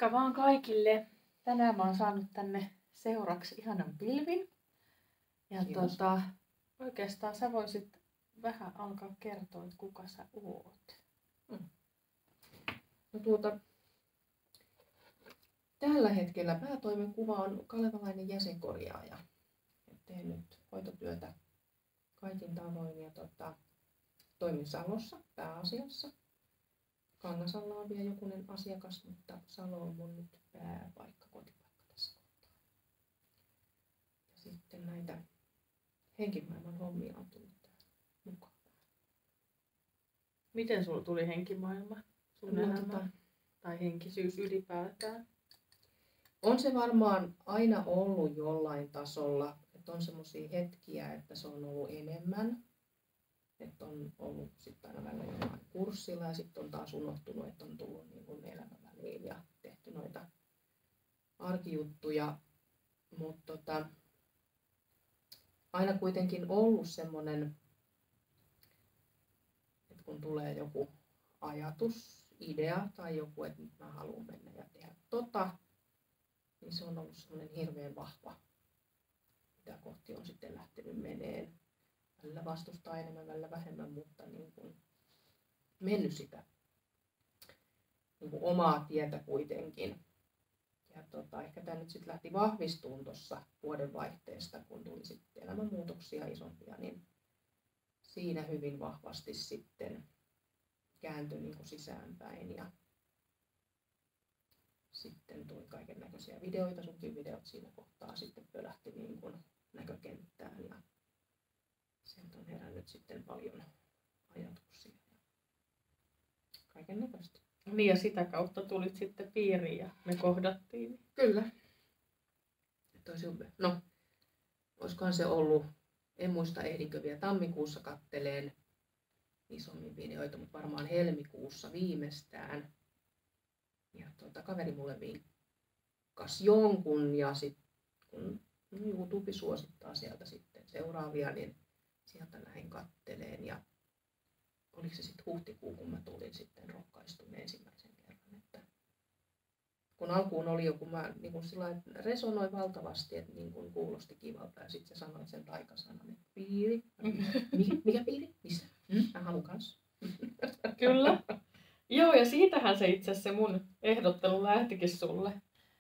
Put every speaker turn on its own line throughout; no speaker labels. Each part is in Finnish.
Moikka vaan kaikille! Tänään mä oon saanut tänne seuraksi ihanan pilvin. Ja oikeastaan sä voisit vähän alkaa kertoa, että kuka sä oot.
No tällä hetkellä päätoimenkuva on kalevalainen jäsenkorjaaja. Teen nyt hoitotyötä kaikin tavoin ja toimin Salossa pääasiassa. Kangasalla on vielä jokunen asiakas, mutta Salo on mun nyt pääpaikka, kotipaikka tässä kohtaa. Ja sitten näitä henkimaailman hommia on tullut tähän mukaan.
Miten sulla tuli henkimaailma sun elämään? Tai henkisyys ylipäätään?
On se varmaan aina ollut jollain tasolla, että on semmoisia hetkiä, että se on ollut enemmän. Että on ollut sitten aina välillä jollain kurssilla ja sitten on taas unohtunut, että on tullut niin kuin elämän väliin ja tehty noita arkijuttuja. Mutta aina kuitenkin ollut semmoinen, että kun tulee joku ajatus, idea tai joku, että nyt mä haluan mennä ja tehdä niin se on ollut semmoinen hirveän vahva, mitä kohti on sitten lähtenyt meneen. Välillä vastustaa enemmän, välillä vähemmän, mutta niin kuin mennyt sitä niin kuin omaa tietä kuitenkin. Ja ehkä tämä nyt sitten lähti vahvistumaan tuossa vuodenvaihteesta, kun tuli sitten elämänmuutoksia isompia, niin siinä hyvin vahvasti sitten kääntyi niin kuin sisäänpäin. Ja sitten tuli kaiken näköisiä videoita, sunkin videot siinä kohtaa sitten pölähti niin kuin näkökenttään. Ja sieltä on herännyt sitten paljon ajatuksia ja kaiken näköistä.
Niin ja sitä kautta tulit sitten piiriin ja me kohdattiin.
Kyllä. No, olisikohan se ollut, en muista ehdinkö vielä tammikuussa katteleen isommin videoita, mutta varmaan helmikuussa viimeistään. Ja kaveri mulle vinkkasi jonkun ja sitten kun YouTube suosittaa sieltä sitten seuraavia, niin sieltä lähdin katteleen ja oliko se sitten huhtikuu, kun mä tulin sitten rohkaistun ensimmäisen kerran. Että kun alkuun oli joku, mä niin kun sillä resonoi valtavasti, että niin kun kuulosti kivalta ja sitten sä sanoit sen taikasanan, että piiri. Mikä piiri? Missä? Mä haluan kanssa.
Kyllä. Joo, ja siitähän se itse asiassa mun ehdottelu lähtikin sulle,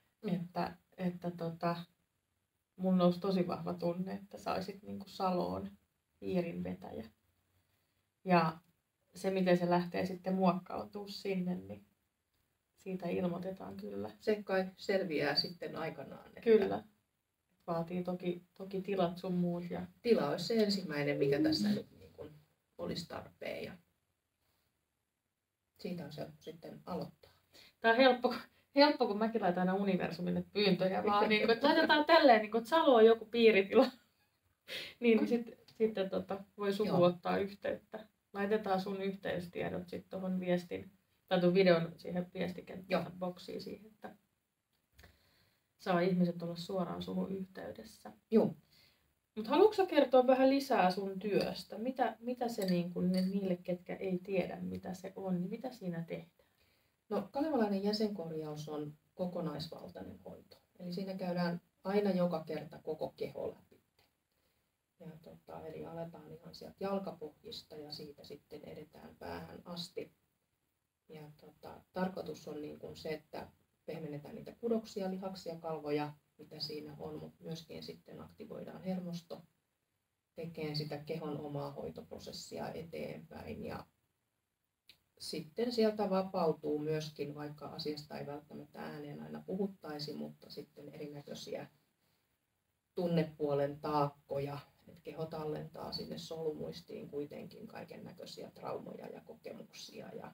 että mun nousi tosi vahva tunne, että saisit niinku Saloon piirinvetäjä. Ja se, miten se lähtee sitten muokkautumaan sinne, niin siitä ilmoitetaan kyllä.
Se kai selviää sitten aikanaan. Että
kyllä. Vaatii toki tilat sun muut. Ja
tila olisi se ensimmäinen, mikä tässä nyt niin kuin olisi tarpeen. Ja siitä on se sitten aloittaa.
Tämä on helppo, kun mäkin laitan aina universumille pyyntöjä, vaan niin, että laitetaan tälleen, niin että Salo on joku piiritila. niin sitten voi suku ottaa yhteyttä. Laitetaan sun yhteystiedot sitten tuohon viestin, tai tuon videon siihen viestikenttään boksiin siihen, että saa ihmiset olla suoraan suhun yhteydessä.
Joo.
Mutta haluatko sä kertoa vähän lisää sun työstä? Mitä se niin kun niille, ketkä ei tiedä, mitä se on, niin mitä siinä tehdään?
No, kalevalainen jäsenkorjaus on kokonaisvaltainen hoito. Eli siinä käydään aina joka kerta koko keho läpi. Ja eli aletaan ihan sieltä jalkapohjista ja siitä sitten edetään päähän asti. Ja tarkoitus on niin kuin se, että pehmennetään niitä kudoksia, lihaksia, kalvoja, mitä siinä on, mutta myöskin sitten aktivoidaan hermosto, tekee sitä kehon omaa hoitoprosessia eteenpäin. Ja sitten sieltä vapautuu myöskin, vaikka asiasta ei välttämättä ääneen aina puhuttaisi, mutta sitten erinäköisiä tunnepuolen taakkoja, että keho tallentaa sinne solumuistiin kuitenkin kaiken näköisiä traumoja ja kokemuksia ja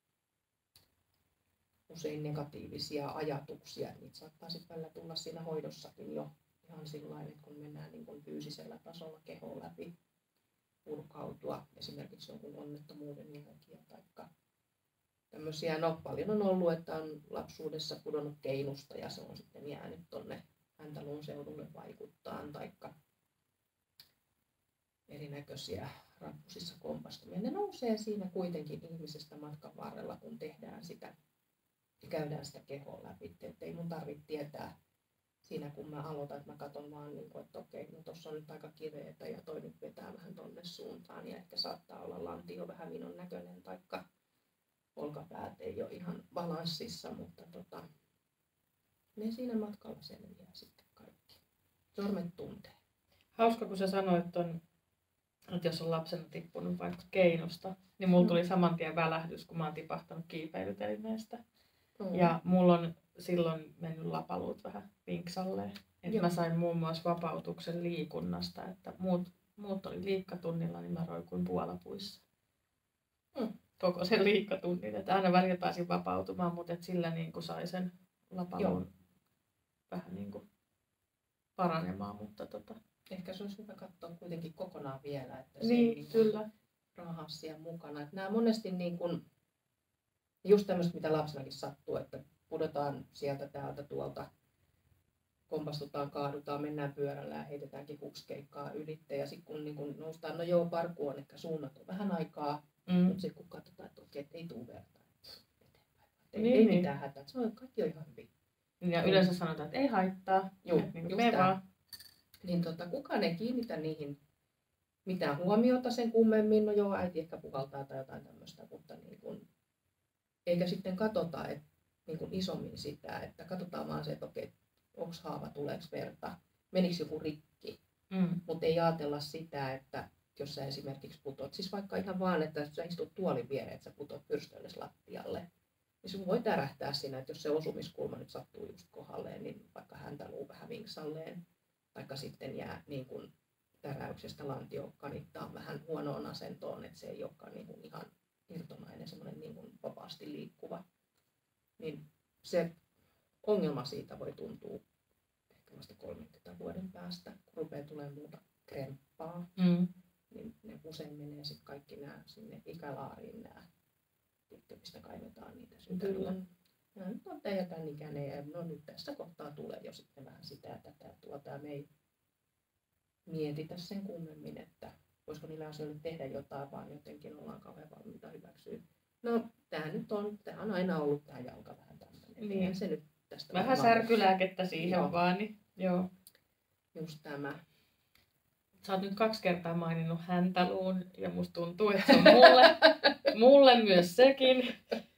usein negatiivisia ajatuksia. Niitä saattaa sitten välillä tulla siinä hoidossakin jo ihan sillain, että kun mennään niin kuin fyysisellä tasolla kehoon läpi, purkautua esimerkiksi jonkun onnettomuuden jälkiä tai tämmöisiä. No, paljon on ollut, että on lapsuudessa pudonnut keinusta ja se on sitten jäänyt tonne häntäluun seudulle vaikuttaa taikka erinäköisiä rappusissa kompastumia. Ne nousee siinä kuitenkin ihmisestä matkan varrella, kun tehdään sitä ja käydään sitä kehoa läpi, että ei mun tarvitse tietää siinä kun mä aloitan, että mä katson vaan, niin kuin, että okei, no tossa on nyt aika kireetä ja toi nyt vetää vähän tonne suuntaan ja ehkä saattaa olla lantio vähän vinon näköinen taikka olkapäät ei ole ihan balanssissa, mutta ne siinä matkalla selviää sitten kaikki. Sormet tuntee.
Hauska, kun sä sanoit ton, että jos on lapsena tippunut vaikka keinosta, niin mulla tuli saman tien välähdys, kun mä oon tipahtanut kiipeilytelineestä. Ja mulla on silloin mennyt lapaluut vähän vinksalleen. Et mä sain muun muassa vapautuksen liikunnasta, että muut oli liikkatunnilla, niin mä roikuin puolapuissa. Koko sen liikkatunnin. Että aina välillä pääsin vapautumaan, mutta sillä niin kuin sai sen lapaluun vähän niin kuin paranemaan. Mutta
ehkä se olisi hyvä katsoa kuitenkin kokonaan vielä, että se
niin,
ei
kyllä.
Rahaa siellä mukana. Että nämä monesti niin kuin, just tämmöistä, mitä lapsenakin sattuu, että pudotaan sieltä täältä tuolta, kompastutaan, kaadutaan, mennään pyörällä ja heitetään kipukskeikkaa ylitte. Ja sitten kun niin kun noustaan, no joo, parku on ehkä suunnattu vähän aikaa, mutta sitten kun katsotaan, että okei, ei tule verta eteenpäin. Ei mitään hätää, se on, kaikki on ihan hyvin.
Ja yleensä sanotaan, että ei haittaa, niin me vaan.
Niin kukaan ei kiinnitä niihin mitään huomiota sen kummemmin, no joo, äiti ehkä puhaltaa tai jotain tämmöistä, mutta niin kun, eikä sitten katsota että, niin kun isommin sitä, että katsotaan vaan se, että okei, onko haava, tuleeko verta, menikö joku rikki, mutta ei ajatella sitä, että jos sä esimerkiksi putot, siis vaikka ihan vaan, että sä istut tuolin viereen, että sä putot pyrstöilles lattialle, niin sun voi tärähtää siinä, että jos se osumiskulma nyt sattuu just kohdalleen, niin vaikka häntäluu vähän vinksalleen, taikka sitten jää niin kuin täräyksestä lantio kanittaa vähän huonoon asentoon, että se ei olekaan niin kuin ihan irtonainen, semmoinen niin kuin vapaasti liikkuva. Niin se ongelma siitä voi tuntua ehkä vasta 30 vuoden päästä, kun rupeaa tulemaan muuta kremppaa. Niin ne usein menee sitten kaikki nämä sinne ikälaariin nämä, mistä kaivetaan niitä sykäriä. Ja nyt on tämän ikäinen ja no nyt tässä kohtaa tulee jo sitten vähän sitä ja tätä ja me ei mietitä sen kummemmin, että voisiko niillä asioilla tehdä jotain, vaan jotenkin ollaan kauhean valmiita hyväksyä. No tämä on aina ollut tämä jalka vähän tämmöinen.
Niin.
Se nyt tästä
vähän särkylääkettä siihen vaan, niin joo.
Just tämä.
Sä oot nyt 2 kertaa maininnut häntäluun ja musta tuntuu, että se on mulle myös sekin.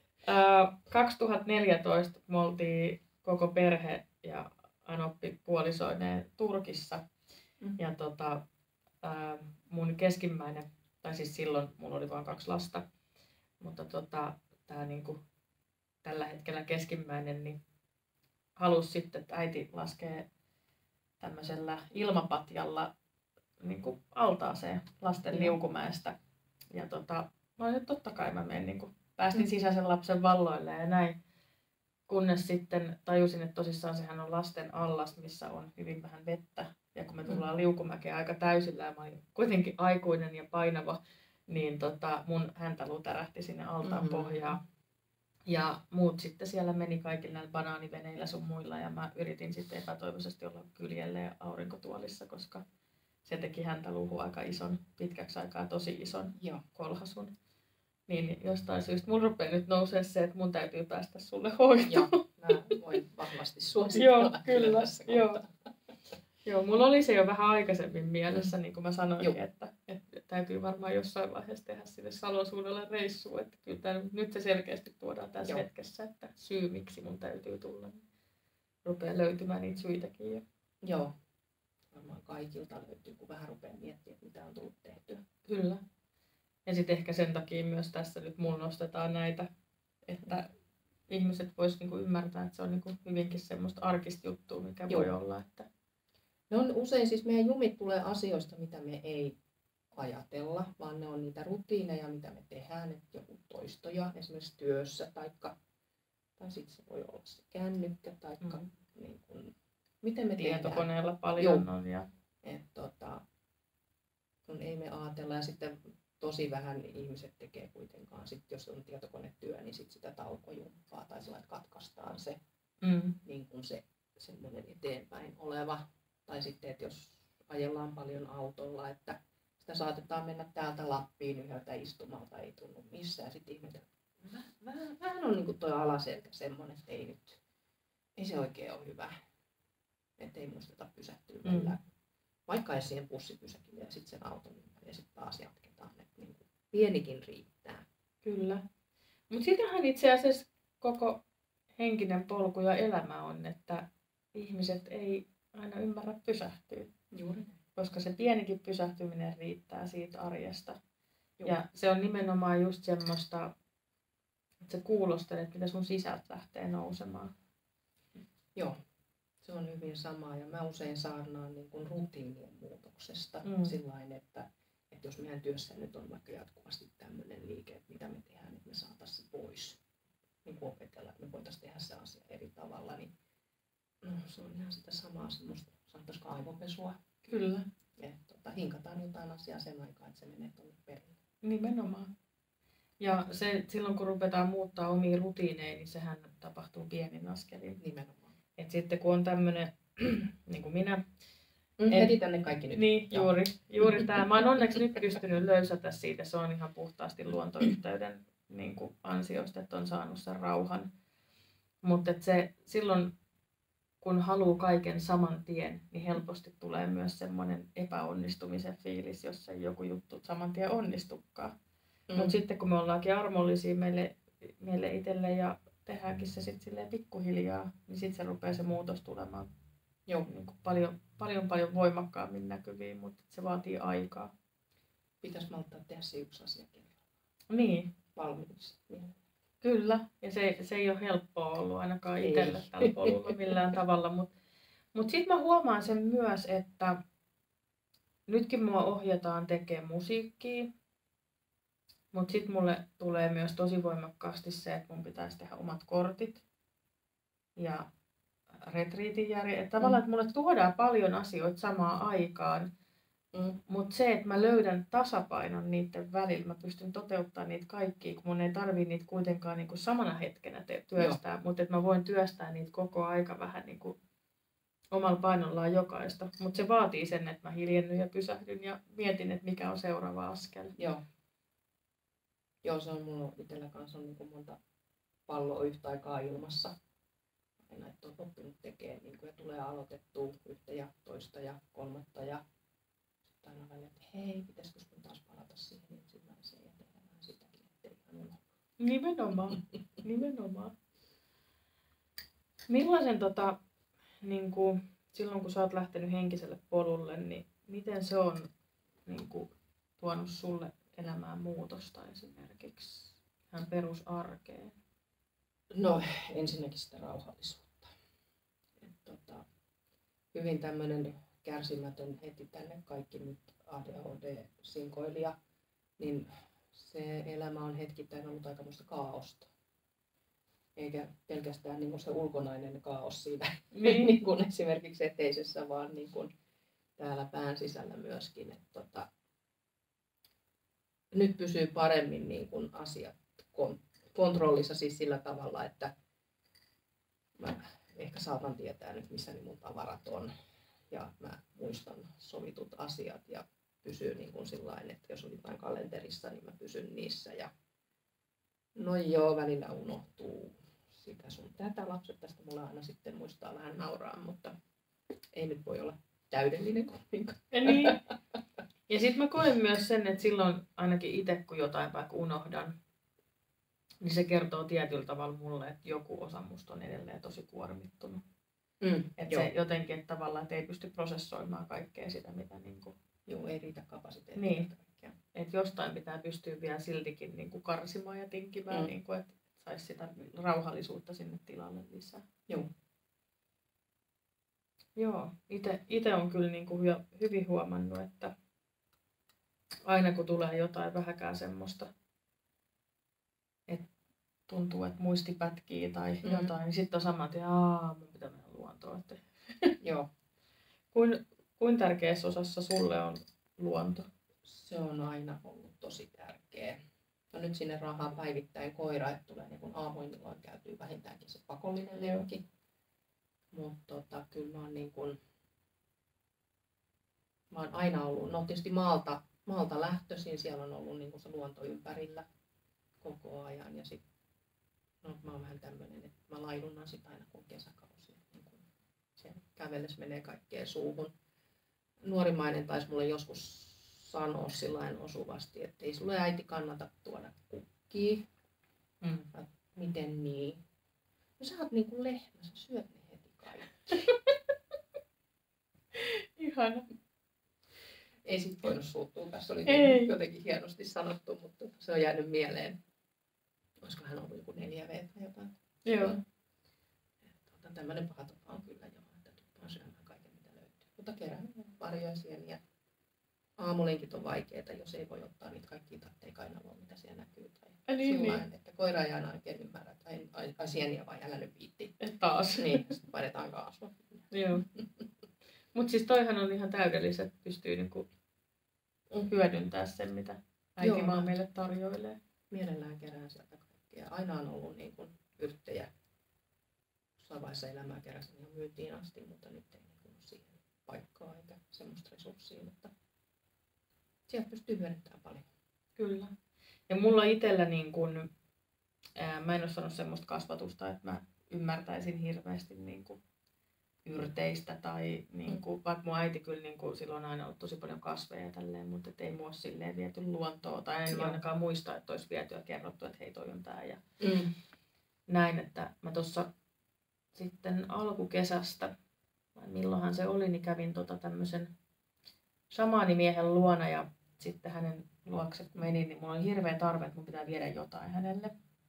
2014 me oltiin koko perhe ja Anoppi puolisoineen Turkissa. Ja mun keskimmäinen, tai siis silloin mulla oli vain 2 lasta, mutta tää niinku tällä hetkellä keskimmäinen niin halusi sitten, että äiti laskee tämmöisellä ilmapatjalla niinku altaaseen lasten liukumäestä. Ja no nyt totta kai mä menen niinku päästin sisäisen lapsen valloille ja näin. Kunnes sitten tajusin, että tosissaan sehän on lasten allas, missä on hyvin vähän vettä. Ja kun me tullaan liukumäkeen aika täysillä ja mä olin kuitenkin aikuinen ja painava, niin mun häntäluu tärähti sinne altaan pohjaan. Ja muut sitten siellä meni kaikilla näillä banaaniveneillä sun muilla ja mä yritin sitten epätoivoisesti olla kyljelleen aurinkotuolissa, koska se teki häntäluuhun aika ison, pitkäksi aikaa tosi ison kolhasun. Niin jostain syystä mun rupeaa nyt nousee se, että mun täytyy päästä sulle hoitoon.
Joo, mä voin vahvasti suositella.
Joo, kyllä. Joo, mulla oli se jo vähän aikaisemmin mielessä, niin kuin mä sanoinkin, että täytyy varmaan jossain vaiheessa tehdä sinne Salon suunnalle reissua. Että kyllä nyt se selkeästi tuodaan tässä hetkessä, että syy miksi mun täytyy tulla, niin rupeaa löytymään niitä syitäkin jo.
Joo, varmaan kaikilta löytyy, kun vähän rupeaa miettimään, mitä on tullut tehtyä.
Kyllä. Ja sitten ehkä sen takia myös tässä nyt mulla nostetaan näitä, että ihmiset vois niinku ymmärtää, että se on niinku hyvinkin semmoista arkista juttua, mikä voi olla. Että
ne on usein, siis meidän jumit tulee asioista, mitä me ei ajatella, vaan ne on niitä rutiineja, mitä me tehdään, että joku toistoja esimerkiksi työssä, tai sitten se voi olla se kännykkä, tai niin kun, miten me
tietokoneella
tehdään.
paljon on. Ja
kun ei me ajatella, ja sitten tosi vähän ihmiset tekee kuitenkaan, sit jos on tietokonetyö, niin sit sitä taukojumppaa tai sillä katkaistaan se, niin kuin se semmoinen eteenpäin oleva. Tai sitten, että jos ajellaan paljon autolla, että sitä saatetaan mennä täältä Lappiin yhdeltä istumalta, ei tunnu missään. Sitten ihmetellä, vähän on on niin kuin toi alaselkä semmoinen, että ei se oikein ole hyvä. Että ei muisteta pysähtyä välillä. Vaikka ei siihen bussipysäkille ja sitten sen auton ympäri ja sitten taas jatketaan. Että niin kuin pienikin riittää.
Kyllä. Mutta sitähän itse asiassa koko henkinen polku ja elämä on, että ihmiset ei aina ymmärrä pysähtyä.
Juuri.
Koska se pienikin pysähtyminen riittää siitä arjesta.
Joo.
Ja se on nimenomaan just semmoista, että sä kuulostelet, mitä sun sisältä lähtee nousemaan.
Joo, se on hyvin sama. Ja mä usein saarnaan niin kuin rutiinien muutoksesta sillain, että jos meidän työssä nyt on vaikka jatkuvasti tämmöinen liike, että mitä me tehdään, että me saataisiin se pois. Niin kuin opetella, että me voitaisiin tehdä se asia eri tavalla, niin se on ihan sitä samaa semmoista, sanottaisiko aivopesua.
Kyllä.
Että hinkataan jotain asiaa sen aikaa, että se menee tuonne perille.
Nimenomaan. Ja se, silloin kun ruvetaan muuttaa omia rutiineja, niin sehän tapahtuu pienin askelin.
Nimenomaan.
Et sitten kun on tämmöinen, niin kuin minä.
Heti tänne kaikki nyt.
Niin, juuri tämä. Mä oon onneksi nyt pystynyt löysätä siitä. Se on ihan puhtaasti luontoyhteyden niin kuin ansiosta, että on saanut sen rauhan. Mutta se silloin, kun haluaa kaiken saman tien, niin helposti tulee myös semmoinen epäonnistumisen fiilis, jos ei joku juttu saman tien onnistukaan. Mutta sitten kun me ollaankin armollisia meille itselle ja tehdäänkin se sitten silleen pikkuhiljaa, niin sitten se rupeaa se muutos tulemaan niin kuin paljon voimakkaammin näkyviin, mutta se vaatii aikaa.
Pitäisi malttaa tehdä se yksi asia kerrallaan.
Niin.
Valmiiksi.
Kyllä, ja se ei ole helppoa ollut ainakaan itselle tällä polulla millään tavalla, mutta sitten mä huomaan sen myös, että nytkin mua ohjataan tekemään musiikkia, mutta sitten mulle tulee myös tosi voimakkaasti se, että mun pitäisi tehdä omat kortit ja retriitin järjestää. Tavallaan, että mulle tuodaan paljon asioita samaan aikaan, mutta se, että mä löydän tasapainon niiden välillä, mä pystyn toteuttamaan niitä kaikkia, kun mun ei tarvii niitä kuitenkaan niin kuin samana hetkenä työstää, mutta että mä voin työstää niitä koko aika vähän niin kuin omalla painollaan jokaista. Mutta se vaatii sen, että mä hiljennyn ja pysähdyn ja mietin, että mikä on seuraava askel.
Joo, se on mulla itsellä kanssa on niin kuin monta palloa yhtä aikaa ilmassa. Aina, että on oppinut tekemään niin kuin, ja tulee aloitettua yhtä ja toista ja kolmatta ja sitten aina välillä, että hei, pitäisikö sun taas palata siihen ensimmäiseen ja tehdä vähän sitäkin, ettei ihan unohdu.
Nimenomaan. Millaisen niin kuin, silloin kun sä oot lähtenyt henkiselle polulle, niin miten se on niin kuin, tuonut sulle elämään muutosta esimerkiksi ihan perusarkeen?
No ensinnäkin sitä rauhallisuutta. Hyvin tämmöinen kärsimätön heti tänne kaikki nyt ADHD-sinkoilija, niin se elämä on hetkittäin ollut aikamoista kaaosta. Eikä pelkästään niin kuin se ulkonainen kaos siinä niin kuin esimerkiksi eteisessä, vaan niin kuin täällä pään sisällä myöskin. Että nyt pysyy paremmin niin kuin asiat kontrollissa siis sillä tavalla, että mä ehkä saatan tietää nyt, missä niin mun tavarat on. Ja mä muistan sovitut asiat ja pysyy niin kuin sillain, että jos on jotain kalenterissa, niin mä pysyn niissä. Ja no joo, välillä unohtuu sitä sun tätä. Lapset tästä mulla aina sitten muistaa vähän nauraa, mutta ei nyt voi olla täydellinen kuitenkaan.
Niin. Ja sitten mä koen myös sen, että silloin ainakin itse, kun jotain vaikka unohdan, niin se kertoo tietyllä tavalla mulle, että joku osa musta on edelleen tosi kuormittunut. Että se jotenkin, että tavallaan että ei pysty prosessoimaan kaikkea sitä, mitä niinku...
Joo, ei riitä kapasiteettia.
Niin. Että jostain pitää pystyä vielä siltikin niinku karsimaan ja tinkimään, niinku, että saisi sitä rauhallisuutta sinne tilalle lisää. Joo, itse on kyllä niinku hyvin huomannut, että aina kun tulee jotain vähäkään semmoista, että tuntuu, että muisti pätkii tai jotain, niin sitten on saman tien, mun pitää mennä luontoon.
Joo.
Kuin tärkeässä osassa sulle on luonto?
Se on aina ollut tosi tärkeä. No nyt sinne rahaa päivittäin koira, että tulee niin kun aamuillaan käytyy vähintäänkin se pakollinen lenkki. Mutta kyllä mä oon, niin kun, mä oon aina ollut, no tietysti maalta lähtöisin, siellä on ollut niin kun se luonto ympärillä koko ajan. Ja sit, no, mä vähän tämmöinen, että mä laidunnan sitä aina kun kesäkausi. Niin kun se kävellessä menee kaikkeen suuhun. Nuorimainen taisi mulle joskus sanoa sillain osuvasti, että ei sulle äiti kannata tuoda kukkia. Miten niin? No sä oot niin kuin lehmä, sä syöt ne heti kaikki.
Ihana.
Ei sit voinut suuttua, tässä oli jotenkin hienosti sanottu, mutta se on jäänyt mieleen. Olisiko hän ollut joku 4V tai jotain.
Joo.
Tämmöinen paha tapa on kyllä jo, että tuppaan syömään kaiken mitä löytyy. Mutta kerään marjoja, sieniä. Aamulenkit on vaikeita, jos ei voi ottaa niitä kaikkia tatteja kainaloon, mitä siellä näkyy. Tai niin. Että koira ei aina oikein ymmärrä, että ai sieniä vai älä nyt viitti.
Taas.
Niin, sitten painetaan kaasua.
Joo. Mutta siis toihan on ihan täydellistä, että pystyy niinku hyödyntämään sen, mitä äitimaa meille tarjoilee.
Mielellään kerään sieltä kaikkea. Aina on ollut niin kuin yrttejä. Jossain vaiheessa elämää keräsin ihan myytiin asti, mutta nyt ei niin kuin siihen paikkaa eikä semmoista resurssia. Mutta sieltä pystyy hyödyntämään paljon.
Kyllä. Ja mulla itsellä, niin kun, mä en ole saanut semmoista kasvatusta, että mä ymmärtäisin hirveästi niin kun yrteistä. Tai, niin kun, vaikka mun äiti kyllä niin kun, silloin on aina ollut tosi paljon kasveja ja tälleen, mutta ei mua silleen viety luontoon. Tai en ainakaan muista, että olisi viety ja kerrottu, että hei toi on tää. Ja näin, että mä tuossa sitten alkukesästä, milloinhan se oli, niin kävin tämmöisen shamaanimiehen luona ja sitten hänen luokse kun menin, niin mulla oli hirveä tarve, että mun pitää viedä jotain hänelle.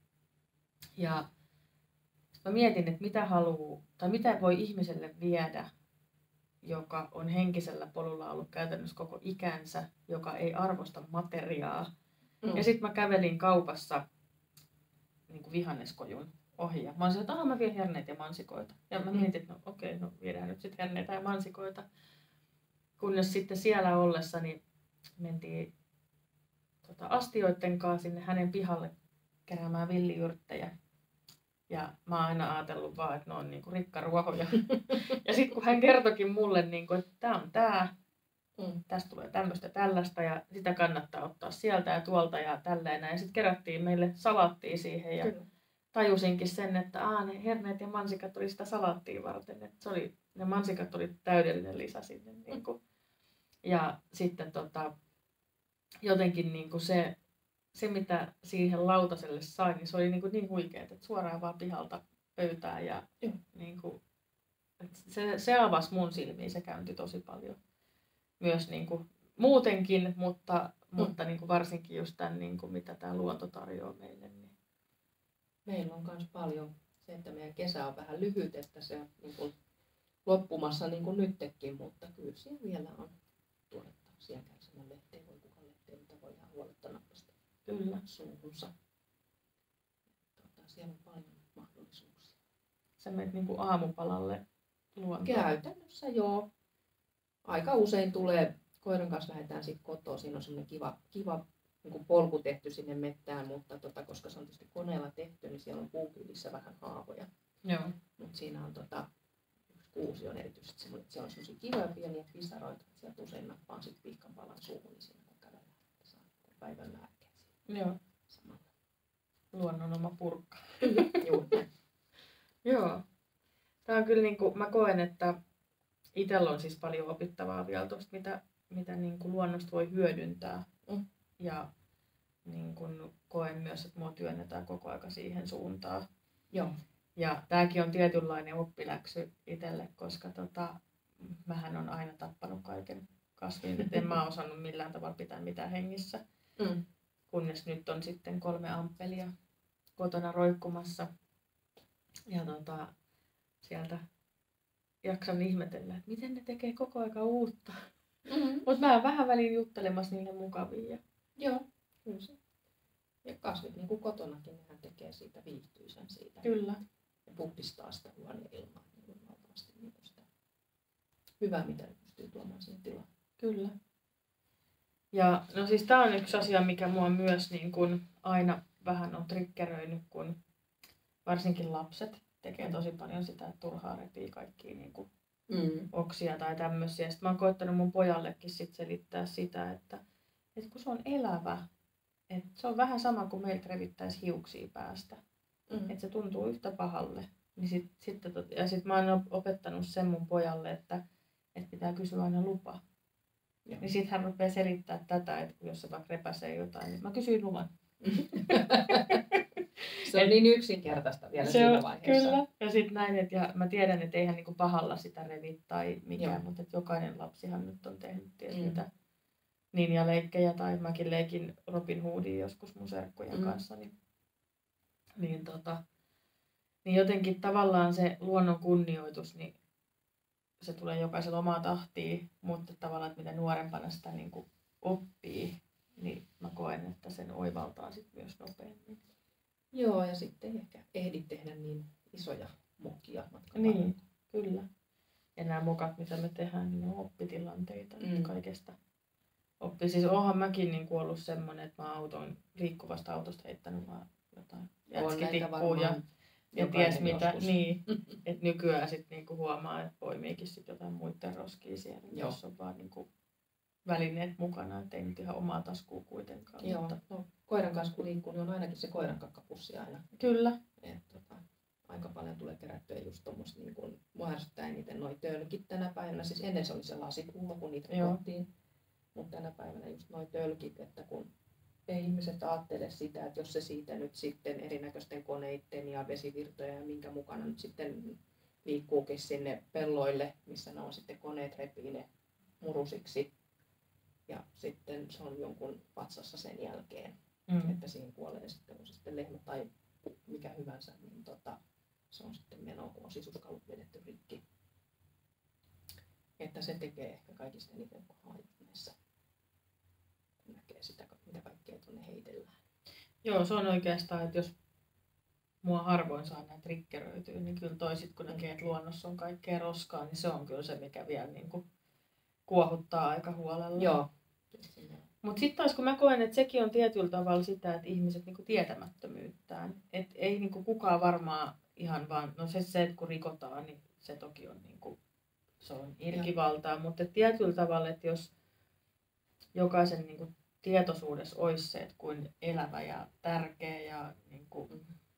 Ja mä mietin, että mitä haluaa, tai mitä voi ihmiselle viedä, joka on henkisellä polulla ollut käytännössä koko ikänsä, joka ei arvosta materiaa. Ja sitten mä kävelin kaupassa niin kuin vihanneskojun ohi. Ja mä olisin, että mä vien herneitä ja mansikoita. Ja mä mietin, että no okei, viedään nyt sitten herneitä ja mansikoita. Kunnes sitten siellä ollessani mentiin astioiden kanssa sinne hänen pihalle keräämään villiyrttejä. Ja mä oon aina ajatellut vaan, että ne on niinku rikkaruohoja. Ja sitten kun hän kertokin mulle, niinku, että tää on tää, tästä tulee tämmöistä tällaista ja sitä kannattaa ottaa sieltä ja tuolta ja tälleen. Ja sitten kerättiin meille salaattia siihen ja tajusinkin sen, että ne herneet ja mansikat oli sitä salaattia varten. Että ne mansikat oli täydellinen lisä sinne. Niinku. Ja sitten jotenkin niinku se, mitä siihen lautaselle sai, niin se oli niin huikeet, että suoraan vaan pihalta pöytään. Ja niinku, se avasi mun silmiin, se käynti tosi paljon. Myös niinku, muutenkin, mutta niinku varsinkin just tämän, niinku, mitä tämä luonto tarjoaa meille. Niin.
Meillä on myös paljon se, että meidän kesä on vähän lyhyt, että se on niinku loppumassa niin kuin nytkin, mutta kyllä siellä vielä on tuoretta sienkärsänän lehteä, voi kukaan lehteä, mitä voi ihan huoletta nappasta suuhunsa. Siellä on paljon mahdollisuuksia.
Sä menet niin kuin aamupalalle luontoon?
Käytännössä joo. Aika usein tulee, koiran kanssa lähdetään sitten kotoa, siinä on semmoinen kiva niin kuin polku tehty sinne mettään, mutta koska se on tietysti koneella tehty, niin siellä on puukyydissä vähän haavoja.
Joo.
Mutta siinä on yksi kuusi on erityisesti semmoinen, että siellä on semmoisia kivoja pieniä pisaroita, että sieltä usein nappaan sitten pihkanpalan suuhun, niin siinä kun kävellään, että saa päivän lääkkeet.
Joo. Samalla. Luonnon oma purkka.
Juuri.
Joo. Tämä on kyllä niin kuin, mä koen, että itsellä on siis paljon opittavaa vielä tuosta, mitä niin kuin luonnosta voi hyödyntää. Ja niin kuin koen myös, että mua työnnetään koko aika siihen suuntaan.
Joo.
Ja tämäkin on tietynlainen oppiläksy itselle, koska mähän on aina tappanut kaiken kasvin. Et en mä osannut millään tavalla pitää mitään hengissä. Kunnes nyt on sitten 3 amppelia kotona roikkumassa. Ja sieltä jaksan ihmetellä, että miten ne tekee koko aika uutta. Mutta mä oon vähän väliin juttelemassa niille mukaviin.
Joo, kyllä se. Ja kasvit niin kuin kotonakin, nehän tekee siitä viihtyisän siitä.
Kyllä.
Ja puhdistaa sitä huoneilmaa niin valtavasti niin sitä hyvää, mitä ne pystyy tuomaan siihen tilaan.
Kyllä. Ja no siis tää on yksi asia, mikä mua myös niin kun aina vähän on triggeröinyt, kun varsinkin lapset tekee tosi paljon sitä, että turhaa repii kaikkia niin kuin oksia tai tämmöisiä. Sitten mä oon koittanut mun pojallekin sit selittää sitä, että kun se on elävä, että se on vähän sama kuin meiltä revittäisi hiuksia päästä. että se tuntuu yhtä pahalle. Niin sitten mä oon opettanut sen mun pojalle, että pitää kysyä aina lupa.
Joo.
Niin sitten hän rupeaa selittää tätä, että jos se vaikka repäsee jotain, niin mä kysyin luvan.
Se on niin yksinkertaista vielä siinä vaiheessa.
Kyllä. Ja sitten näin, että ja mä tiedän, että eihän niinku pahalla sitä revi tai mikään,
Joo.
mutta että jokainen lapsihan nyt on tehnyt mitä ninjaleikkejä tai mäkin leikin Robin Hoodia joskus mun serkkujen kanssa. Niin jotenkin tavallaan se luonnon kunnioitus, niin se tulee jokaisella omaa tahtiin, mutta tavallaan, että mitä nuorempana sitä niin kuin oppii, niin mä koen, että sen oivaltaa sit myös nopeammin.
Joo, ja sitten ehkä ehdit tehdä niin isoja mokia matkan
Niin, kyllä. Ja nämä mokat, mitä me tehdään, niin ne on oppitilanteita kaikesta. Siis oonhan mäkin niin ollut semmoinen, että mä oon liikkuvasta autosta heittänyt vaan jotain jätskitikkuun ja ties mitä. Niin, että nykyään sitten niinku huomaa, että poimiikin sit jotain muiden roskia siellä, jos on vaan niinku välineet mukana, ettei nyt ihan omaa taskua kuitenkaan.
Joo, no, koiran kanssa kun liikkuu, niin on ainakin se koiran kakkapussi aina.
Kyllä.
Aika paljon tulee kerättyä just tuommoista, niin kuin mua ärsyttää eniten noi tölkit tänä päivänä. Siis ennen se oli se lasipullo, kun niitä koottiin. Mutta tänä päivänä just noi tölkit, että kun ei ihmiset ajattele sitä, että jos se siitä nyt sitten erinäköisten koneiden ja vesivirtoja ja minkä mukana nyt sitten liikkuukin sinne pelloille, missä ne on sitten koneet repii ne murusiksi. Ja sitten se on jonkun vatsassa sen jälkeen, että siihen kuolee sitten, on se sitten lehmä tai mikä hyvänsä, niin se on sitten meno, kun on sisuskalut vedetty rikki. Että se tekee ehkä kaikista eniten pahaa näissä, kun näkee sitä, mitä kaikkea tuonne heitellään.
Joo, se on oikeastaan, että jos mua harvoin saa näitä triggeröityä, niin kyllä toisit kun näkee, että luonnossa on kaikkea roskaa, niin se on kyllä se, mikä vielä niin kuin kuohuttaa aika huolella.
Joo.
Mutta sitten taas kun mä koen, että sekin on tietyllä tavalla sitä, että ihmiset niinku tietämättömyyttään. Et ei niinku kukaan varmaan ihan vaan, no se että kun rikotaan, niin se toki on, niinku, se on irkivaltaa. Mutta tietyllä tavalla, että jos jokaisen niinku tietoisuudessa olisi se, että kuin elävä ja tärkeä ja niinku,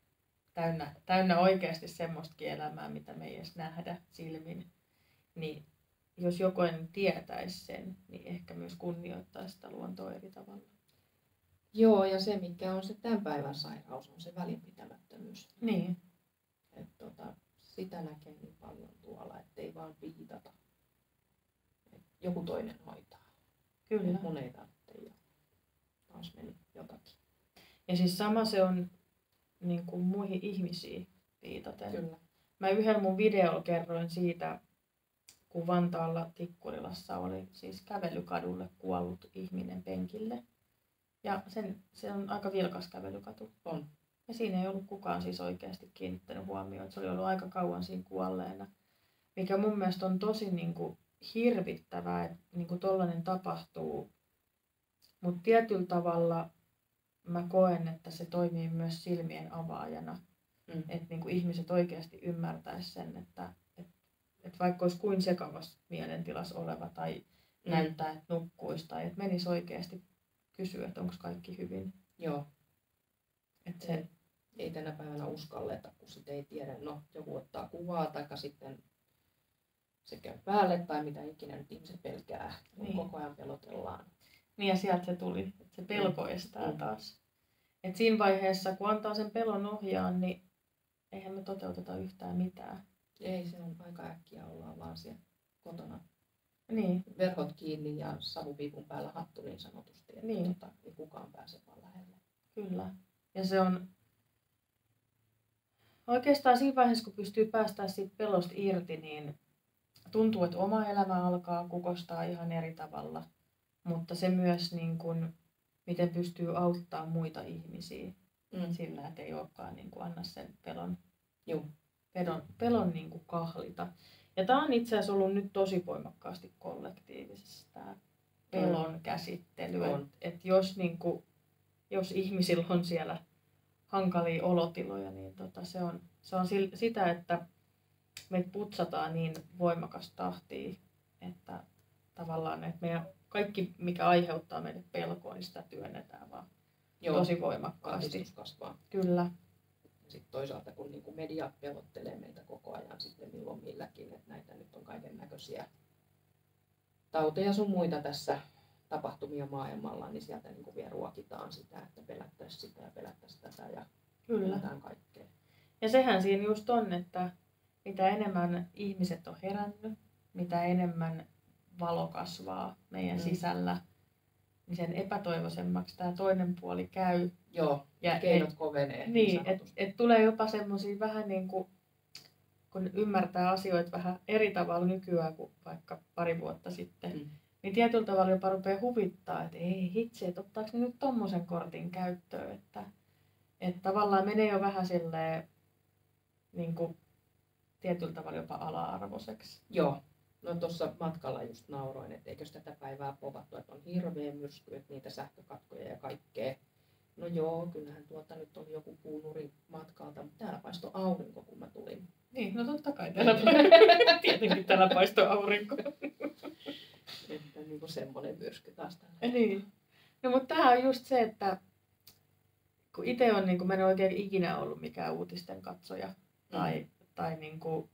täynnä oikeasti semmoistakin elämää, mitä me ei edes nähdä silmin, niin jos jokainen tietäisi sen, niin ehkä myös kunnioittaisi sitä luontoa eri tavalla.
Joo, ja se mikä on se tämän päivän sairaus, on se välinpitämättömyys.
Niin.
Sitä näkee niin paljon tuolla, ettei vaan piitata. Joku toinen hoitaa.
Kyllä.
Mun ei tarvitse ja taas meni jotakin.
Ja siis sama se on niin kuin muihin ihmisiin viitaten.
Kyllä.
Mä yhdellä mun videolla kerroin siitä, kun Vantaalla Tikkurilassa oli siis kävelykadulle kuollut ihminen penkille. Ja se on aika vilkas kävelykatu.
On.
Ja siinä ei ollut kukaan siis oikeasti kiinnittänyt huomioon, että se oli ollut aika kauan siinä kuolleena. Mikä mun mielestä on tosi niin kuin hirvittävää, että niin kuin tollainen tapahtuu. Mutta tietyllä tavalla mä koen, että se toimii myös silmien avaajana. Että niin kuin ihmiset oikeasti ymmärtäisi sen, että vaikka olisi kuin sekavassa mielentilassa oleva tai näyttää, että nukkuisi tai että menisi oikeasti kysyä, että onko kaikki hyvin.
Joo.
Että se
ei tänä päivänä uskalleta, kun sitä ei tiedä. No, joku ottaa kuvaa tai sitten se käy päälle tai mitä ikinä nyt ihmiset pelkää. Niin. Koko ajan pelotellaan.
Niin ja sieltä se tuli, että se pelko estää taas. Et siinä vaiheessa, kun antaa sen pelon ohjaa, niin eihän me toteuteta yhtään mitään.
Ei, se on aika äkkiä, ollaan vaan siellä kotona.
Niin.
Verhot kiinni ja savupiipun päällä hattu niin sanotusti, että
niin.
Ei kukaan pääse vaan lähelle.
Kyllä. Ja se on oikeastaan siinä vaiheessa, kun pystyy päästään siitä pelosta irti, niin tuntuu, että oma elämä alkaa kukostaa ihan eri tavalla. Mutta se myös, niin kuin, miten pystyy auttamaan muita ihmisiä sillä, että ei olekaan niin kuin, anna sen pelon niin kuin kahlita. Ja tämä on itse asiassa ollut nyt tosi voimakkaasti kollektiivisessa tämä pelon käsittely. Että jos ihmisillä on siellä hankalia olotiloja, niin se on sitä, että meitä putsataan niin voimakas tahtia, että tavallaan että meidän kaikki, mikä aiheuttaa meille pelkoa, niin sitä työnnetään vaan tosi voimakkaasti.
Kasvaa.
Kyllä.
Sitten toisaalta kun niin kuin media pelottelee meitä koko ajan sitten milloin milläkin, että näitä nyt on kaiken näköisiä tauteja sun muita tässä tapahtumia maailmalla, niin sieltä niin kuin vielä ruokitaan sitä, että pelättäisiin sitä ja pelättäisiin tätä ja pelätään kaikkea.
Ja sehän siinä just on, että mitä enemmän ihmiset on herännyt, mitä enemmän valo kasvaa meidän sisällä, niin sen epätoivoisemmaksi tämä toinen puoli käy.
Joo, ja keinot kovenee.
Niin, että tulee jopa semmoisia vähän niin kuin, kun ymmärtää asioita vähän eri tavalla nykyään kuin vaikka pari vuotta sitten, niin tietyllä tavalla jopa rupeaa huvittaa, että ei hitsi, että ottaako ne nyt tommosen kortin käyttöön, että tavallaan menee jo vähän silleen niin kuin tietyllä tavalla jopa ala-arvoiseksi.
Joo. No tuossa matkalla just nauroin, että eikö tätä päivää povattu, että on hirveä myrsky, että niitä sähkökatkoja ja kaikkea. No joo, kyllähän tuolta nyt oli joku puunuri matkalta, mutta täällä paistoi aurinko, kun mä tulin.
Niin, no totta kai tietenkin täällä paistoi aurinko.
Että niin kuin semmoinen myrsky taas tällä.
Niin. No mutta tämähän on just se, että kun itse on, niin kuin mä en oikein ikinä ollut mikään uutisten katsoja tai niin kuin,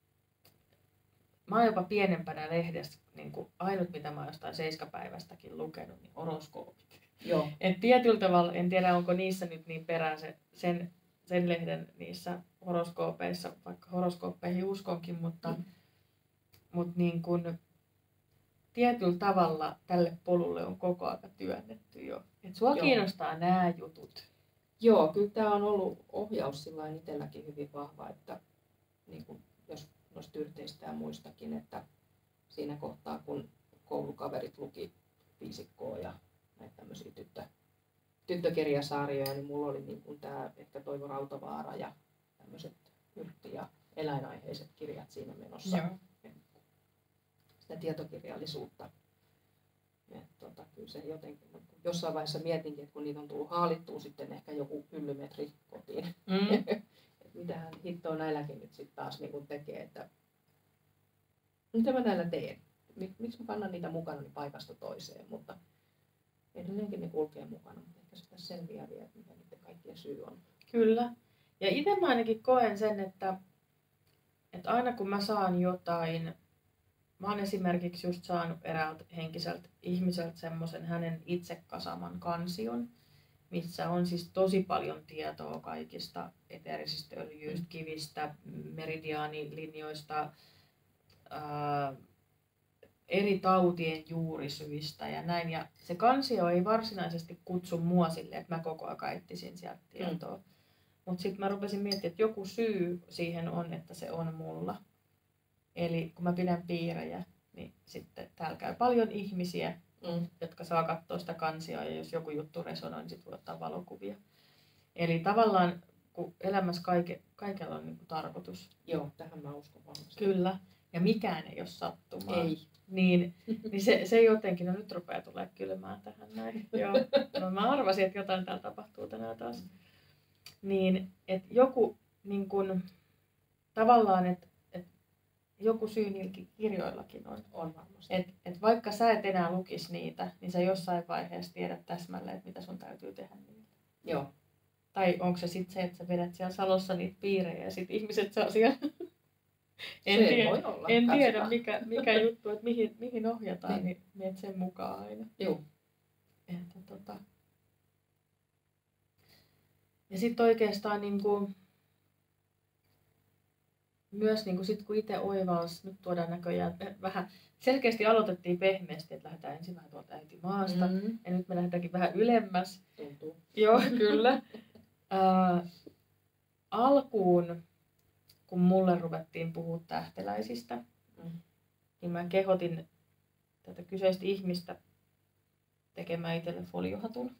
mä oon jopa pienempänä lehdessä, niin kuin ainut mitä mä oon jostain 7-päivästäkin lukenut, niin horoskoopit.
Joo.
Et tietyllä tavalla, en tiedä onko niissä nyt niin perään sen lehden niissä horoskoopeissa, vaikka horoskooppeihin uskonkin, mutta niin kuin, tietyllä tavalla tälle polulle on koko ajan työnnetty jo. Et sua kiinnostaa nämä jutut.
Joo, kyllä tämä on ollut ohjaus sillain itselläkin hyvin vahva, että niin kuin, jos noista tyrteistä ja muistakin, että siinä kohtaa kun koulukaverit luki viisikkoa ja näitä tämmöisiä tyttökirjasarjoja, niin mulla oli niin kuin tämä ehkä Toivo Rautavaara ja tämmöiset yrtti- ja eläinaiheiset kirjat siinä menossa.
Joo.
Sitä tietokirjallisuutta. Kyllä se jotenkin, jossain vaiheessa mietinkin, että kun niitä on tullut haalittua sitten ehkä joku hyllymetri kotiin, että mitähän hittoa näilläkin nyt sitten taas niin kuin tekee, että mitä mä näillä teen? Miksi mä kannan niitä mukana paikasta toiseen, mutta edelleenkin ne kulkee mukana, mutta ehkä sitä selviää vielä, että mitä niiden kaikkien syy on.
Kyllä. Ja itse mä ainakin koen sen, että aina kun mä saan jotain, mä oon esimerkiksi just saanut eräältä henkiseltä ihmiseltä semmoisen hänen itse kasaman kansion, missä on siis tosi paljon tietoa kaikista eteerisistä öljyistä, kivistä, meridiaanilinjoista, eri tautien juurisyistä ja näin. Ja se kansio ei varsinaisesti kutsu mua silleen, että mä koko ajan etsisin sieltä tietoa. Mutta sitten mä rupesin miettimään, että joku syy siihen on, että se on mulla. Eli kun mä pidän piirejä, niin sitten täällä käy paljon ihmisiä, jotka saa katsoa sitä kansioa, ja jos joku juttu resonoi, niin sitten voi ottaa valokuvia. Eli tavallaan, kun elämässä kaikella on niinku tarkoitus.
Joo, tähän mä uskon vahvasti.
Kyllä, ja mikään ei ole sattumaa.
Ei.
Niin se jotenkin, no nyt rupeaa tulee kylmää tähän näin. Joo. No mä arvasin, että jotain täällä tapahtuu tänään taas. Niin, että joku niin kun, tavallaan, että joku syy niillä kirjoillakin on.
On varmasti.
Et vaikka sä et enää lukisi niitä, niin sä jossain vaiheessa tiedät täsmälleen, että mitä sun täytyy tehdä niillä.
Joo.
Tai onko se sitten se, että sä vedät siellä Salossa niitä piirejä ja sitten ihmiset saa siellä... En tiedä mikä juttu, että mihin ohjataan, niin menet sen mukaan aina.
Joo.
Että, Ja sitten oikeastaan niinku, myös niinku sit kun itse oivalsi, nyt tuodaan näköjään vähän, selkeästi aloitettiin pehmeästi, että lähdetään ensin vähän tuolta äitimaasta ja nyt me lähdetäänkin vähän ylemmäs.
Tuntuu.
Joo, kyllä. Alkuun, kun mulle ruvettiin puhua tähteläisistä, niin mä kehotin tätä kyseistä ihmistä tekemään itselle foliohatun.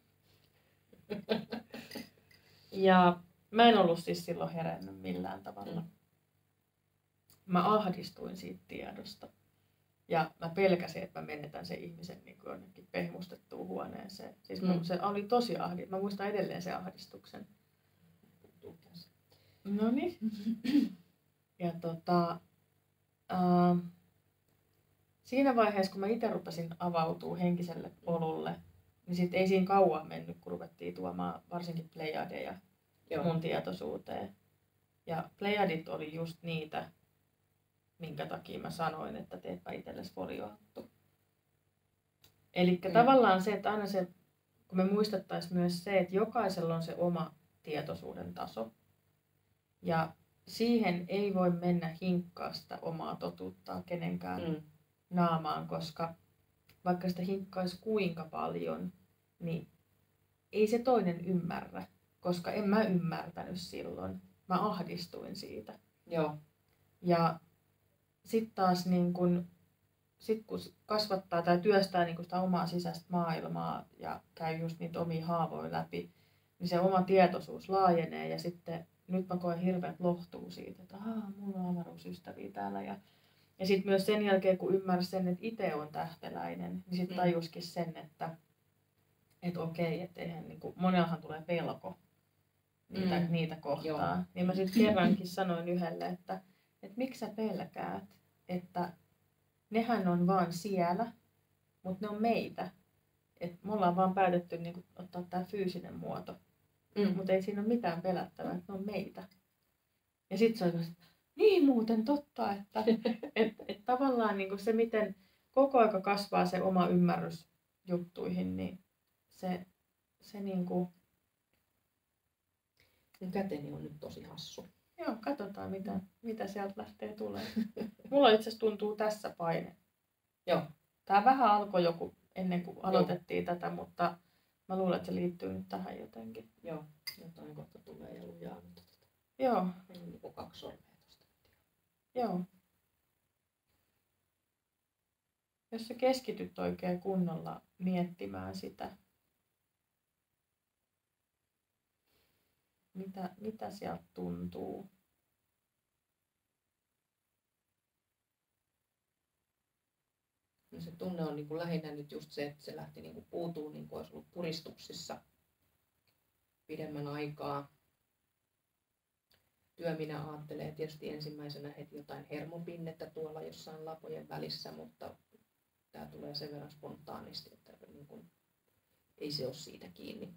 Ja mä en ollut siis silloin herännyt millään tavalla. Mä ahdistuin siitä tiedosta. Ja mä pelkäsin, että mä menetän sen ihmisen niin kuin jonnekin pehmustettuun huoneeseen. Siis se oli tosi mä muistan edelleen sen ahdistuksen. Noniin. Ja siinä vaiheessa, kun mä itse rupesin avautua henkiselle polulle, niin sit ei siinä kauan mennyt, kun ruvettiin tuomaan varsinkin Plejadeja mun tietoisuuteen. Ja Plejadit oli just niitä, minkä takia mä sanoin, että teetpä itsellesi foliohattu. Eli tavallaan se, että aina se, kun me muistettaisiin myös se, että jokaisella on se oma tietoisuuden taso. Ja siihen ei voi mennä hinkkaa sitä omaa totuuttaa kenenkään naamaan, koska vaikka sitä hinkkaisi kuinka paljon, niin ei se toinen ymmärrä, koska en mä ymmärtänyt silloin. Mä ahdistuin siitä.
Joo.
Ja sitten taas niin kun kasvattaa tai työstää niin kun sitä omaa sisäistä maailmaa ja käy just niitä omia haavoja läpi, niin se oma tietoisuus laajenee ja sitten nyt mä koen hirveät lohtuu siitä, että mulla on avaruusystäviä täällä. Ja sitten myös sen jälkeen, kun ymmärsi sen, että itse on tähteläinen, niin sitten tajuskin sen, että okei, että eihän, niin kuin, monellahan tulee pelko niitä kohtaa. Joo. Niin mä sitten kerrankin sanoin yhdelle, että miksi sä pelkäät, että nehän on vaan siellä, mutta ne on meitä. Et me ollaan vaan päätetty niin kuin, ottaa tämä fyysinen muoto. Mutta ei siinä ole mitään pelättävää, että ne on meitä. Ja sitten se oli niin muuten totta, että et tavallaan niin kuin se, miten koko aika kasvaa se oma ymmärrys juttuihin, niin se niin kuin...
Mun käteni on nyt tosi hassu.
Joo, katsotaan mitä sieltä lähtee tulemaan. Mulla itse asiassa tuntuu tässä paine.
Joo.
Tää vähän alkoi joku ennen kuin aloitettiin tätä, mutta mä luulen, että se liittyy nyt tähän jotenkin.
Joo, jotain kohta tulee ja lujaa.
Joo.
Meillä on niin 2 sormea tosta.
Joo. Jos sä keskityt oikein kunnolla miettimään sitä, mitä sieltä tuntuu.
No se tunne on niin kuin lähinnä nyt just se, että se lähti niin kuin puutuun, niin kuin olisi ollut puristuksissa pidemmän aikaa. Työminä ajattelee tietysti ensimmäisenä heti jotain hermopinnettä tuolla jossain lapojen välissä, mutta tämä tulee sen verran spontaanisti, että niin kuin, ei se ole siitä kiinni.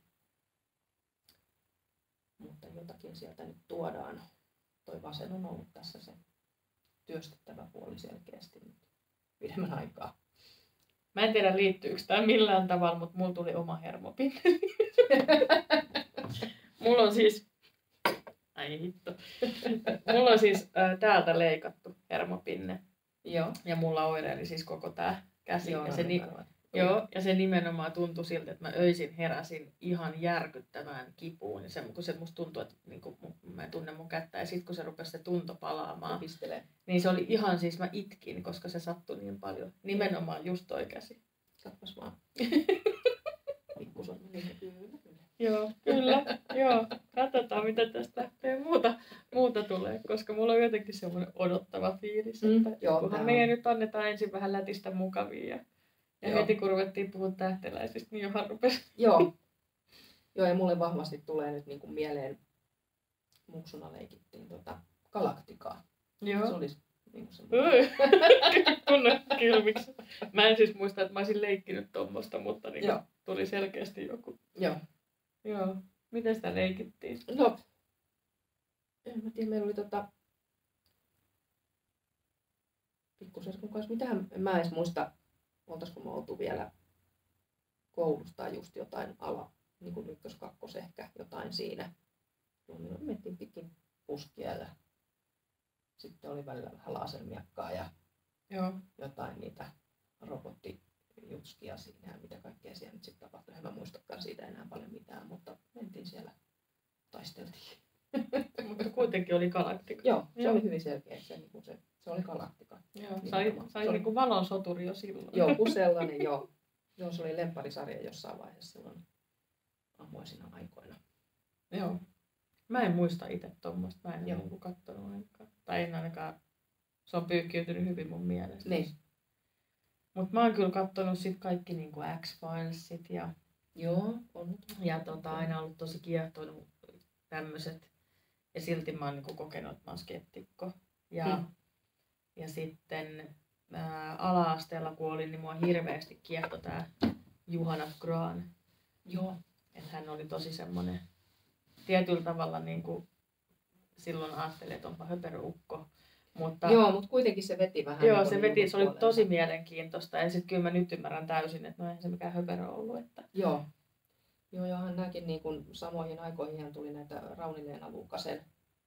Mutta jotakin sieltä nyt tuodaan. Toi vasen on ollut tässä se työstettävä puoli selkeästi nyt pidemmän aikaa.
Mä en tiedä liittyykö tämä millään tavalla, mutta mulla tuli oma hermopinne. Mulla on siis... Ai hitto. Mulla on siis täältä leikattu hermopinne.
Joo.
Ja mulla oireili siis koko tää käsi.
Joo,
ja se nimenomaan tuntui siltä, että mä öisin heräsin ihan järkyttävään kipuun. Ja kun se musta tuntui, että niin mä en tunne mun kättä. Ja sit kun se rupesi se tunto palaamaan, niin se oli ihan siis, mä itkin, koska se sattui niin paljon. Nimenomaan just toi käsi.
Katpas vaan. Pikkusormi niin kyllä.
Joo, kyllä. Joo. Katsotaan, mitä tästä lähtee muuta tulee, koska mulla on jotenkin semmoinen odottava fiilis, että kunhan meidän nyt annetaan ensin vähän lätistä mukavia. Ja heti kun ruvettiin puhua tähteläisistä, niin johan rupesi.
Joo, ja mulle vahvasti tulee nyt niin kuin mieleen, muksuna leikittiin galaktikaa.
Joo.
Se olisi niin kuin semmoinen.
Kunnon kilmiksi. Mä en siis muista, että mä olisin leikkinyt tommosta, mutta niin tuli selkeästi joku. Joo. Miten sitä leikittiin?
No, en mä tiedä, meillä oli pikkuserkun kanssa, mitähän, en mä edes muista, oltaisiko me oltu vielä koulusta just jotain niin kuin 1-2 ehkä jotain siinä. Me mentiin pitkin puskia ja sitten oli välillä vähän lasermiakkaa ja jotain niitä robottijutskia siinä, mitä kaikkea siellä nyt sitten tapahtui. En mä muistakaan siitä enää paljon mitään, mutta mentiin siellä, taisteltiin.
Mutta kuitenkin oli galaktika.
Joo, se oli hyvin selkeä, se oli galaktika.
Joo, sai niin kuin valon soturi jo silloin.
Joku sellainen, joo. Joo, se oli lempparisarja jossain vaiheessa silloin ammoisina aikoina.
Joo. Mä en muista itse tuommoista, mä en ole niin katsonut ainakaan. Tai en ainakaan, se on pyyhkiytynyt hyvin mun mielestä.
Niin.
Mutta mä oon kyllä katsonut sit kaikki niin kuin X-Filesit ja...
Joo, on.
Ja aina ollut tosi kiehtonut tämmöiset. Ja silti mä oon niin kuin kokenut, että mä oon skeptikko. Ja sitten ala-asteella kun olin, niin mua hirveästi kiehtoi tää Johanna Graan.
Joo.
Että hän oli tosi semmonen tietyllä tavalla niin kuin silloin ajattelin, että onpa höperöukko. Mutta,
joo, mutta kuitenkin se veti vähän.
Joo, se veti, se oli tosi mielenkiintoista. Ja sitten kyllä mä nyt ymmärrän täysin, että no eihän se mikään höperö ollut. Että...
Joo. Joo, johan nämäkin niin kuin samoihin aikoihin tuli näitä Rauni-Leena Luukkasen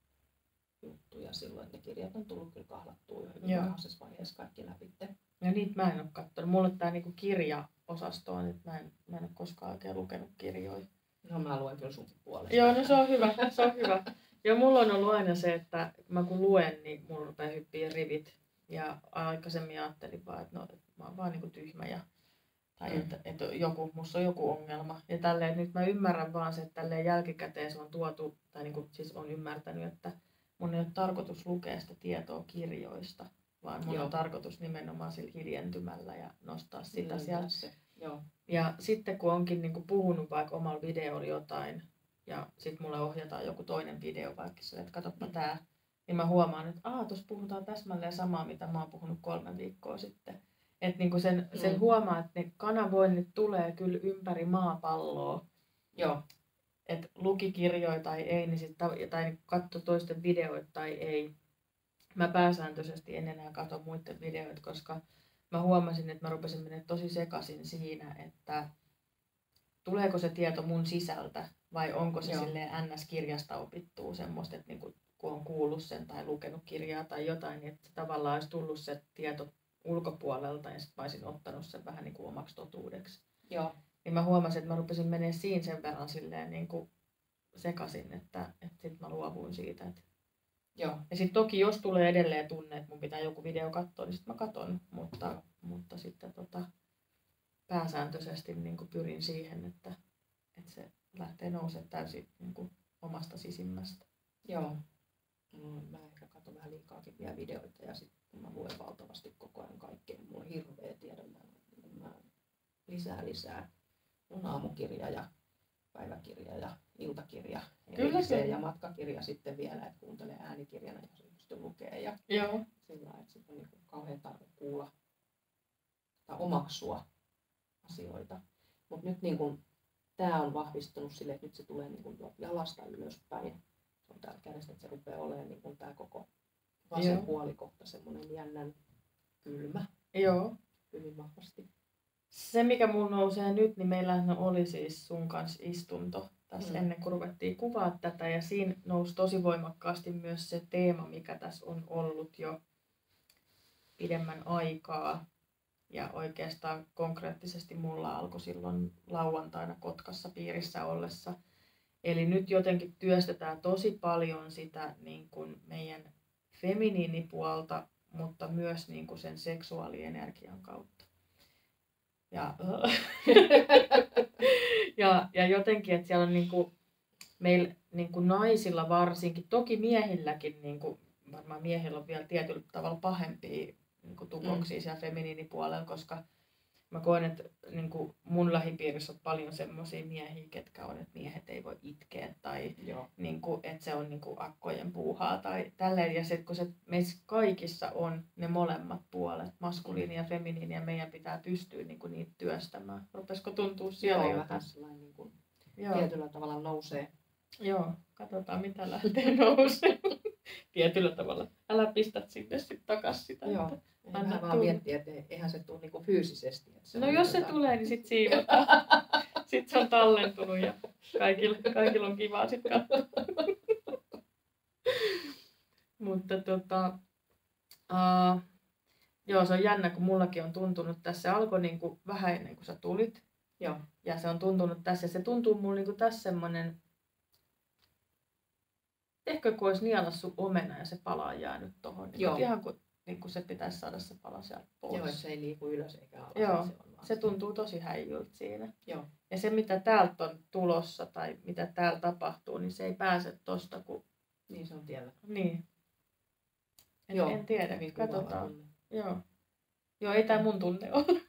juttuja silloin, että ne kirjat on tullut kyllä kahlattua jo hyvin varhaisessa vaiheessa kaikki läpi.
Ja niitä mä en ole katsonut. Mulle tämä niinku kirjaosasto on, että mä en ole koskaan oikein lukenut kirjoja.
No mä luen kyllä sunkin puolesta.
Joo, no se on hyvä, se on hyvä. Ja mulla on ollut aina se, että mä kun luen, niin mulla rupeaa hyppiä rivit. Ja aikaisemmin ajattelin vaan, että no, mä oon vaan niinku tyhmä ja tai että musta on joku ongelma. Ja tälleen, nyt mä ymmärrän vaan se, että tälleen jälkikäteen se on tuotu, tai niinku, siis on ymmärtänyt, että mun ei ole tarkoitus lukea sitä tietoa kirjoista, vaan mun on tarkoitus nimenomaan sillä hiljentymällä ja nostaa sitä sieltä.
Joo.
Ja sitten kun onkin niinku puhunut vaikka omalla videolla jotain, ja sitten mulle ohjataan joku toinen video vaikka sille, että katsoppa tää, niin mä huomaan, että tuossa puhutaan täsmälleen samaa, mitä mä oon puhunut 3 viikkoa sitten. Että niinku sen huomaa, että ne kanavoinnit tulee kyllä ympäri maapalloa.
Joo.
Että luki kirjoja tai ei, niin tai katso toisten videoita tai ei. Mä pääsääntöisesti en enää katso muiden videoita, koska mä huomasin, että mä rupesin menemään tosi sekaisin siinä, että tuleeko se tieto mun sisältä vai onko se silleen NS-kirjasta opittua semmoista, että niinku, kun on kuullut sen tai lukenut kirjaa tai jotain, niin että tavallaan olisi tullut se tieto ulkopuolelta ja sitten mä olisin ottanut sen vähän niin kuin omaksi totuudeksi.
Joo.
Niin mä huomasin, että mä rupesin menemään siinä sen verran silleen niin kuin sekaisin, että sitten mä luovuin siitä. Että...
Joo.
Ja sitten toki jos tulee edelleen tunne, että mun pitää joku video katsoa, niin sitten mä katon, mutta sitten pääsääntöisesti niin kuin pyrin siihen, että se lähtee nousemaan täysin niin kuin omasta sisimmästä.
Joo. Mä ehkä katson vähän liikaakin vielä videoita ja sitten mä luen valtavasti koko ajan kaikkea. Mulla on hirveä tiedon. Mä lisää. On aamukirja ja päiväkirja ja iltakirja.
Kyllä se.
Ja matkakirja sitten vielä, että kuuntelee äänikirjana, jos ei pysty lukemaan. Ja
joo.
Sillä että sitten on niin kauhean tarve kuulla tai omaksua asioita. Mutta nyt niin kun, tää on vahvistunut sille, että nyt se tulee niin kun jalasta ylöspäin. Se on täällä kädestä, että se rupeaa olemaan niin kun tää koko vasen puolikohta semmoinen jännän kylmä.
Joo.
Hyvin vahvasti.
Se mikä mulla nousee nyt, niin meillähän oli siis sun kanssa istunto tässä ennen kuin ruvettiin kuvaa tätä. Ja siinä nousi tosi voimakkaasti myös se teema, mikä tässä on ollut jo pidemmän aikaa. Ja oikeastaan konkreettisesti mulla alkoi silloin lauantaina Kotkassa piirissä ollessa. Eli nyt jotenkin työstetään tosi paljon sitä niin kuin meidän feminiinipuolta, mutta myös niin kuin sen seksuaalienergian kautta. Ja jotenkin, että siellä on niin kuin, meillä niin kuin naisilla varsinkin, toki miehilläkin, niin kuin, varmaan miehillä on vielä tietyllä tavalla pahempia niin kuin tukoksia siellä feminiinipuolella, koska mä koen, että niin kuin mun lähipiirissä on paljon semmoisia miehiä, ketkä on, että miehet ei voi itkeä tai niin kuin, että se on niin kuin akkojen puuhaa tai tälleen. Ja sitten kun se meissä kaikissa on ne molemmat puolet, maskuliini ja feminiini, ja meidän pitää pystyä niin kuin niitä työstämään. Rupesiko tuntua siellä jotain?
Vähän sellainen niin kuin tietyllä tavalla nousee.
Joo, katsotaan mitä lähtee nousemaan. Tietyllä tavalla. Älä pistä sinne sitten takas sitä.
Joo. Mä vaan miettiä, että eihän se tule niinku fyysisesti. Että
no jos se tulee, niin sitten siivotaan. Sitten se on tallentunut ja kaikilla on kivaa sitten katsoa. Mutta joo, se on jännä, kun mullakin on tuntunut tässä. Se alkoi niinku vähän ennen kuin sä tulit.
Joo.
Ja se on tuntunut tässä. Se tuntuu mulla niinku tässä semmonen... Ehkä kun olisi nielassut omena ja se pala on jäänyt tohon. Niin ihan kuin niin se pitäisi saada se pala sieltä pois.
Joo, se ei liiku ylös eikä alas.
Joo, se tuntuu tosi häijyltä siinä.
Joo.
Ja se mitä täältä on tulossa tai mitä täällä tapahtuu, niin se ei pääse tosta kun...
Niin se on tiellä.
Niin.
Joo.
En tiedä, katsotaan. Joo, ei tää mun tunne ole.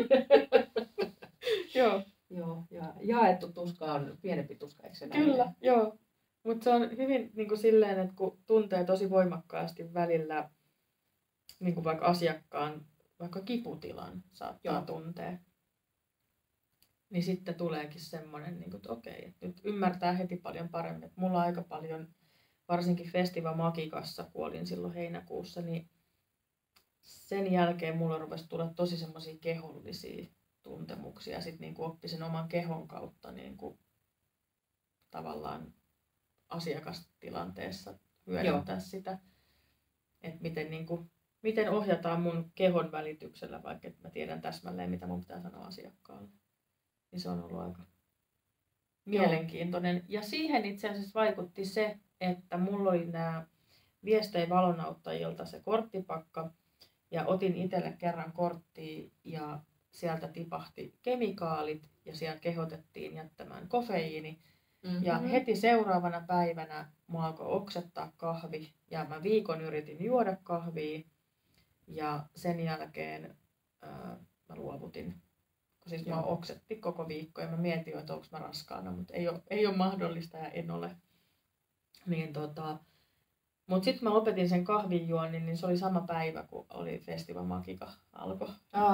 Joo, ja jaettu tuska on pienempi tuska, eikö se näin?
Kyllä, joo. Mutta se on hyvin niin kuin silleen, että kun tuntee tosi voimakkaasti välillä niin kuin vaikka asiakkaan vaikka kiputilan saattaa tuntea. niin sitten tuleekin semmoinen, niin kuin, että okei, että nyt ymmärtää heti paljon paremmin. Että mulla on aika paljon, varsinkin Festiva Magikassa, kun olin silloin heinäkuussa, niin sen jälkeen mulla rupesi tulla tosi semmoisia kehollisia tuntemuksia. Sitten niin kuin oppi sen oman kehon kautta niin kuin, tavallaan asiakastilanteessa hyödyntää sitä. Että miten, niin kuin, miten ohjataan mun kehon välityksellä, vaikka että mä tiedän täsmälleen, mitä mun pitää sanoa asiakkaalle. Niin se on ollut aika mielenkiintoinen. Ja siihen itse asiassa vaikutti se, että mulla oli nämä viestejä valonauttajilta se korttipakka. Ja otin itselle kerran korttia ja sieltä tipahti kemikaalit ja siellä kehotettiin jättämään kofeiini. Ja heti seuraavana päivänä mua alkoi oksettaa kahvi ja mä viikon yritin juoda kahvia ja sen jälkeen mä luovutin. Siis mä oksetti koko viikko ja mä mietin, että onko mä raskaana, mutta ei ole mahdollista ja en ole. Niin mutta sitten mä lopetin sen kahvinjuonnin, niin se oli sama päivä, kun oli Festiva Magica alkoi.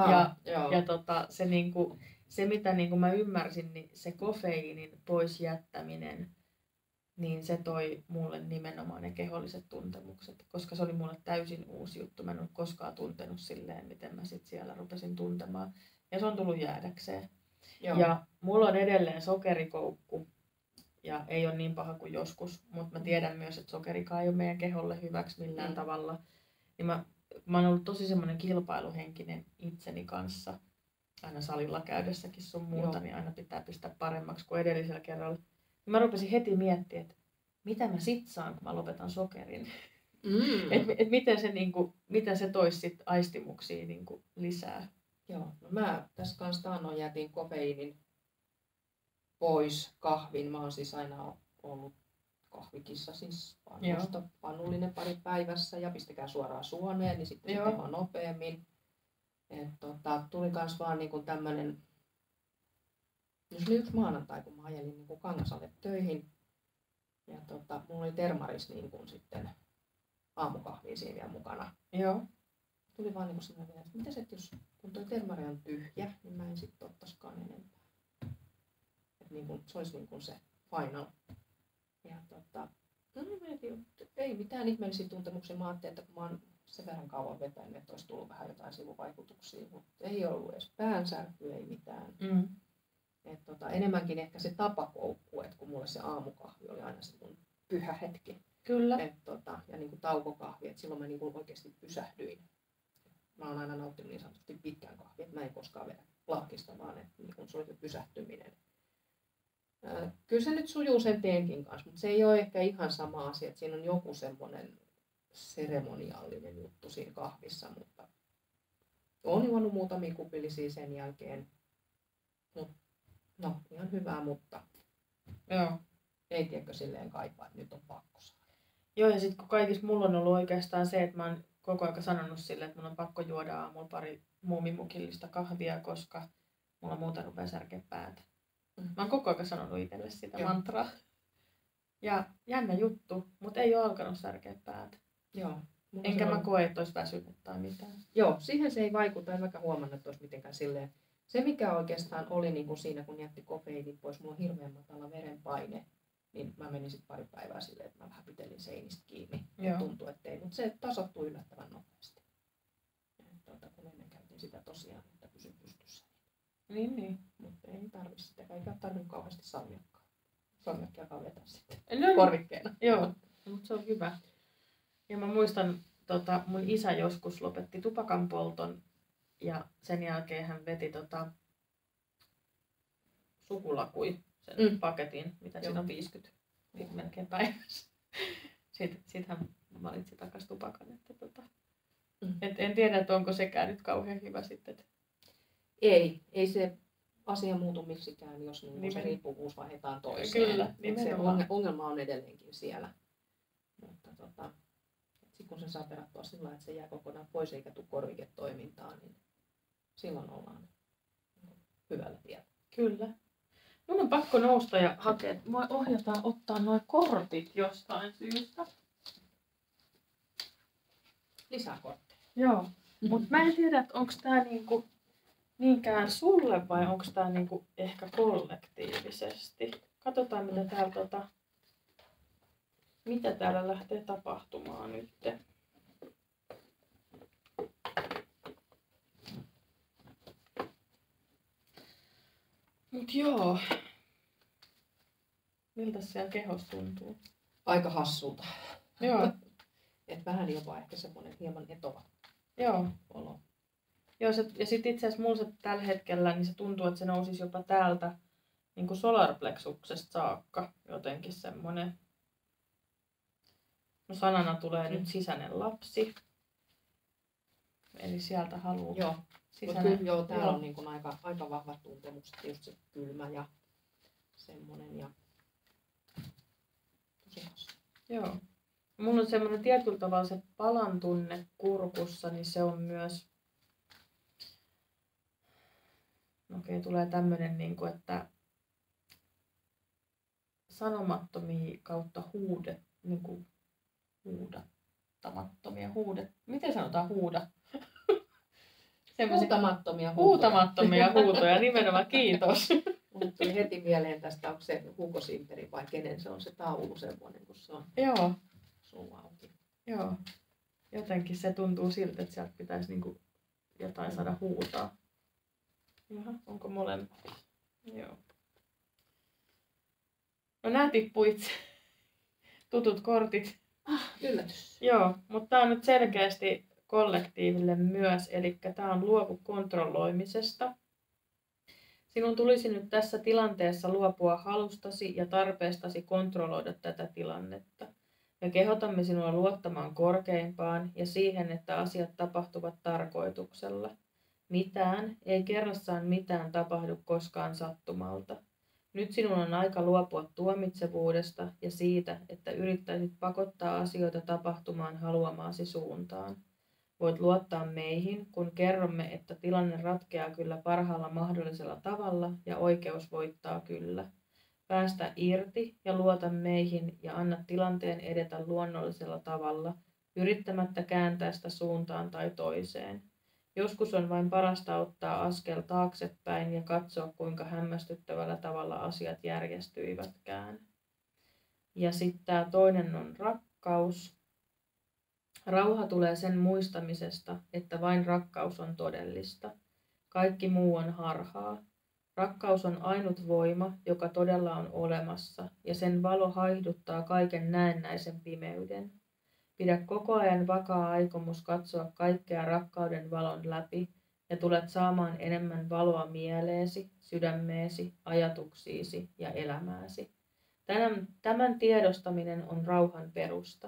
Se, niinku, se mitä niinku mä ymmärsin, niin se kofeiinin pois jättäminen, niin se toi mulle nimenomaan ne keholliset tuntemukset. Koska se oli mulle täysin uusi juttu. Mä en ole koskaan tuntenut silleen, miten mä sit siellä rupesin tuntemaan. Ja se on tullut jäädäkseen. Joo. Ja mulla on edelleen sokerikoukku. Ja ei ole niin paha kuin joskus, mutta mä tiedän myös, että sokerikaan ei ole meidän keholle hyväksi millään tavalla. Niin mä oon ollut tosi semmoinen kilpailuhenkinen itseni kanssa. Aina salilla käydessäkin sun muuta, niin aina pitää pistää paremmaksi kuin edellisellä kerralla. Niin mä rupesin heti miettimään, että mitä mä sit saan, kun mä lopetan sokerin. Et miten se toisi sit aistimuksia niinku lisää.
Joo, no mä tässä kanssa taannoin jätin kofeiinin pois kahvin. Mä oon siis aina ollut kahvikissa, siis pannullinen pari päivässä ja pistäkää suoraan suoneen, niin sitten se tehdään nopeammin. Tuli kans vaan niinku tämmönen, jos oli yksi maanantai, kun mä ajelin niinku Kangasalle töihin ja mulla oli termaris niinku sitten aamukahvia siinä vielä mukana.
Joo.
Tuli vaan niinku semmoinen, että mitäs et jos kun toi termari on tyhjä, niin mä en sitten ottaskaan enempää. Se olisi niin kuin se final. Ja ei mitään ihmeellisiä tuntemuksia. Mä ajattelin, että kun mä oon sen verran kauan vetänyt, että olisi tullut vähän jotain sivuvaikutuksia, mutta ei ollut edes päänsärkyä, ei mitään. Enemmänkin ehkä se tapakoukku, että kun mulle se aamukahvi oli aina se mun pyhä hetki.
Kyllä.
Ja niin kuin taukokahvi, että silloin mä niin kuin oikeasti pysähdyin. Mä oon aina nauttinut niin sanotusti pitkään kahvia, että mä en koskaan vedä laakista, vaan että niin kuin se oli se pysähtyminen. Kyllä se nyt sujuu sen teenkin kanssa, mutta se ei ole ehkä ihan sama asia, että siinä on joku semmoinen seremoniallinen juttu siinä kahvissa, mutta olen juonut muutamia kupillisia sen jälkeen. No, ihan hyvää, mutta ei tiedäkö silleen kaipaa, että nyt on pakko saada.
Joo, ja sitten kun kaikissa mulla on ollut oikeastaan se, että mä oon koko ajan sanonut silleen, että mun on pakko juoda aamulla pari muumimukillista kahvia, koska mulla muuten rupeaa särkeä päätä. Mä oon koko ajan sanonut itselle sitä mantraa. Ja jännä juttu, mutta ei ole alkanut särkeä päätä.
Joo.
Enkä mä koe, että olisi väsynyt tai mitään.
Joo, siihen se ei vaikuta. En mäkään huomannut, että olisi mitenkään silleen. Se mikä oikeastaan oli niin kuin siinä, kun jätti kofeiinit pois, mulla on hirveän matala verenpaine. Niin mä menin sitten pari päivää silleen, että mä vähän pitelin seinistä kiinni. Ja tuntui, ettei. Mutta se tasoittui yllättävän nopeasti. Kun ennen käytiin sitä tosiaan, että pysy pystyssä.
Niin.
Mutta ei tarvitse sitä, eikä tarvitse kauheasti salmiakkiakaan vetää sitten
korvikkeena. Joo, mutta se on hyvä. Ja mä muistan, mun isä joskus lopetti tupakan polton ja sen jälkeen hän veti sukulakui sen paketin, mitä siinä on 50 melkein päivässä. Sitten hän valitsi takaisin tupakan. En tiedä, että onko sekään nyt kauhean hyvä sitten.
Ei se asia muutu miksikään, jos se riippuvuus vaihdetaan toiseen.
Kyllä,
se ongelma on edelleenkin siellä. Mutta sitten kun se saa perattua sillä lailla, että se jää kokonaan pois eikä tule korviketoimintaan, niin silloin ollaan hyvällä tiellä.
Kyllä. Mun on pakko nousta ja hakea. Mua ohjataan ottaa nuo kortit jostain syystä.
Lisää kortteja.
Joo, mutta mä en tiedä, että onko tää niinku niinkään sulle vai onko tää niinku ehkä kollektiivisesti? Katsotaan mitä täällä lähtee tapahtumaan nyt. Mut joo. Miltä siellä kehossa tuntuu?
Aika hassulta.
Joo.
Et vähän jopa ehkä semmoinen hieman etova
Joo.
olo.
Joo, ja sitten itse asiassa mulla se tällä hetkellä niin se tuntuu, että se nousisi jopa täältä niin kuin solarplexuksesta saakka jotenkin semmoinen. No sanana tulee nyt sisäinen lapsi. Eli sieltä haluaa
Joo.
sisäinen.
Kyllä joo, täällä on niin kuin aika vahvat tuntemukset, just se kylmä ja semmoinen ja tosi hassu.
Joo. Mulla on semmoinen tietyllä tavalla se palan tunne kurkussa, niin se on myös. Okei, tulee tämmöinen, niin kuin, että sanomattomia kautta huudattamattomia miten sanotaan huuda? Huutamattomia huutoja, nimenomaan kiitos.
Mulle tuli heti mieleen tästä, onko se Hugo Simperi vai kenen se on se taulu semmoinen, kun se on
Joo.
suu auki.
Joo. Jotenkin se tuntuu siltä, että sieltä pitäisi niinku jotain saada huutaa. Jaha, onko molemmat? Joo. No nää tippuu itse. Tutut kortit.
Yllätys.
Joo, mutta tää on nyt selkeästi kollektiiville myös, eli tää on luovu kontrolloimisesta. Sinun tulisi nyt tässä tilanteessa luopua halustasi ja tarpeestasi kontrolloida tätä tilannetta. Me kehotamme sinua luottamaan korkeimpaan ja siihen, että asiat tapahtuvat tarkoituksella. Mitään, ei kerrassaan mitään tapahdu koskaan sattumalta. Nyt sinun on aika luopua tuomitsevuudesta ja siitä, että yrittäisit pakottaa asioita tapahtumaan haluamaasi suuntaan. Voit luottaa meihin, kun kerromme, että tilanne ratkeaa kyllä parhaalla mahdollisella tavalla ja oikeus voittaa kyllä. Päästä irti ja luota meihin ja anna tilanteen edetä luonnollisella tavalla, yrittämättä kääntää sitä suuntaan tai toiseen. Joskus on vain parasta ottaa askel taaksepäin ja katsoa, kuinka hämmästyttävällä tavalla asiat järjestyivätkään. Ja sitten tämä toinen on rakkaus. Rauha tulee sen muistamisesta, että vain rakkaus on todellista. Kaikki muu on harhaa. Rakkaus on ainut voima, joka todella on olemassa, ja sen valo haihduttaa kaiken näennäisen pimeyden. Pidä koko ajan vakaa aikomus katsoa kaikkea rakkauden valon läpi, ja tulet saamaan enemmän valoa mieleesi, sydämeesi, ajatuksiisi ja elämääsi. Tämän tiedostaminen on rauhan perusta.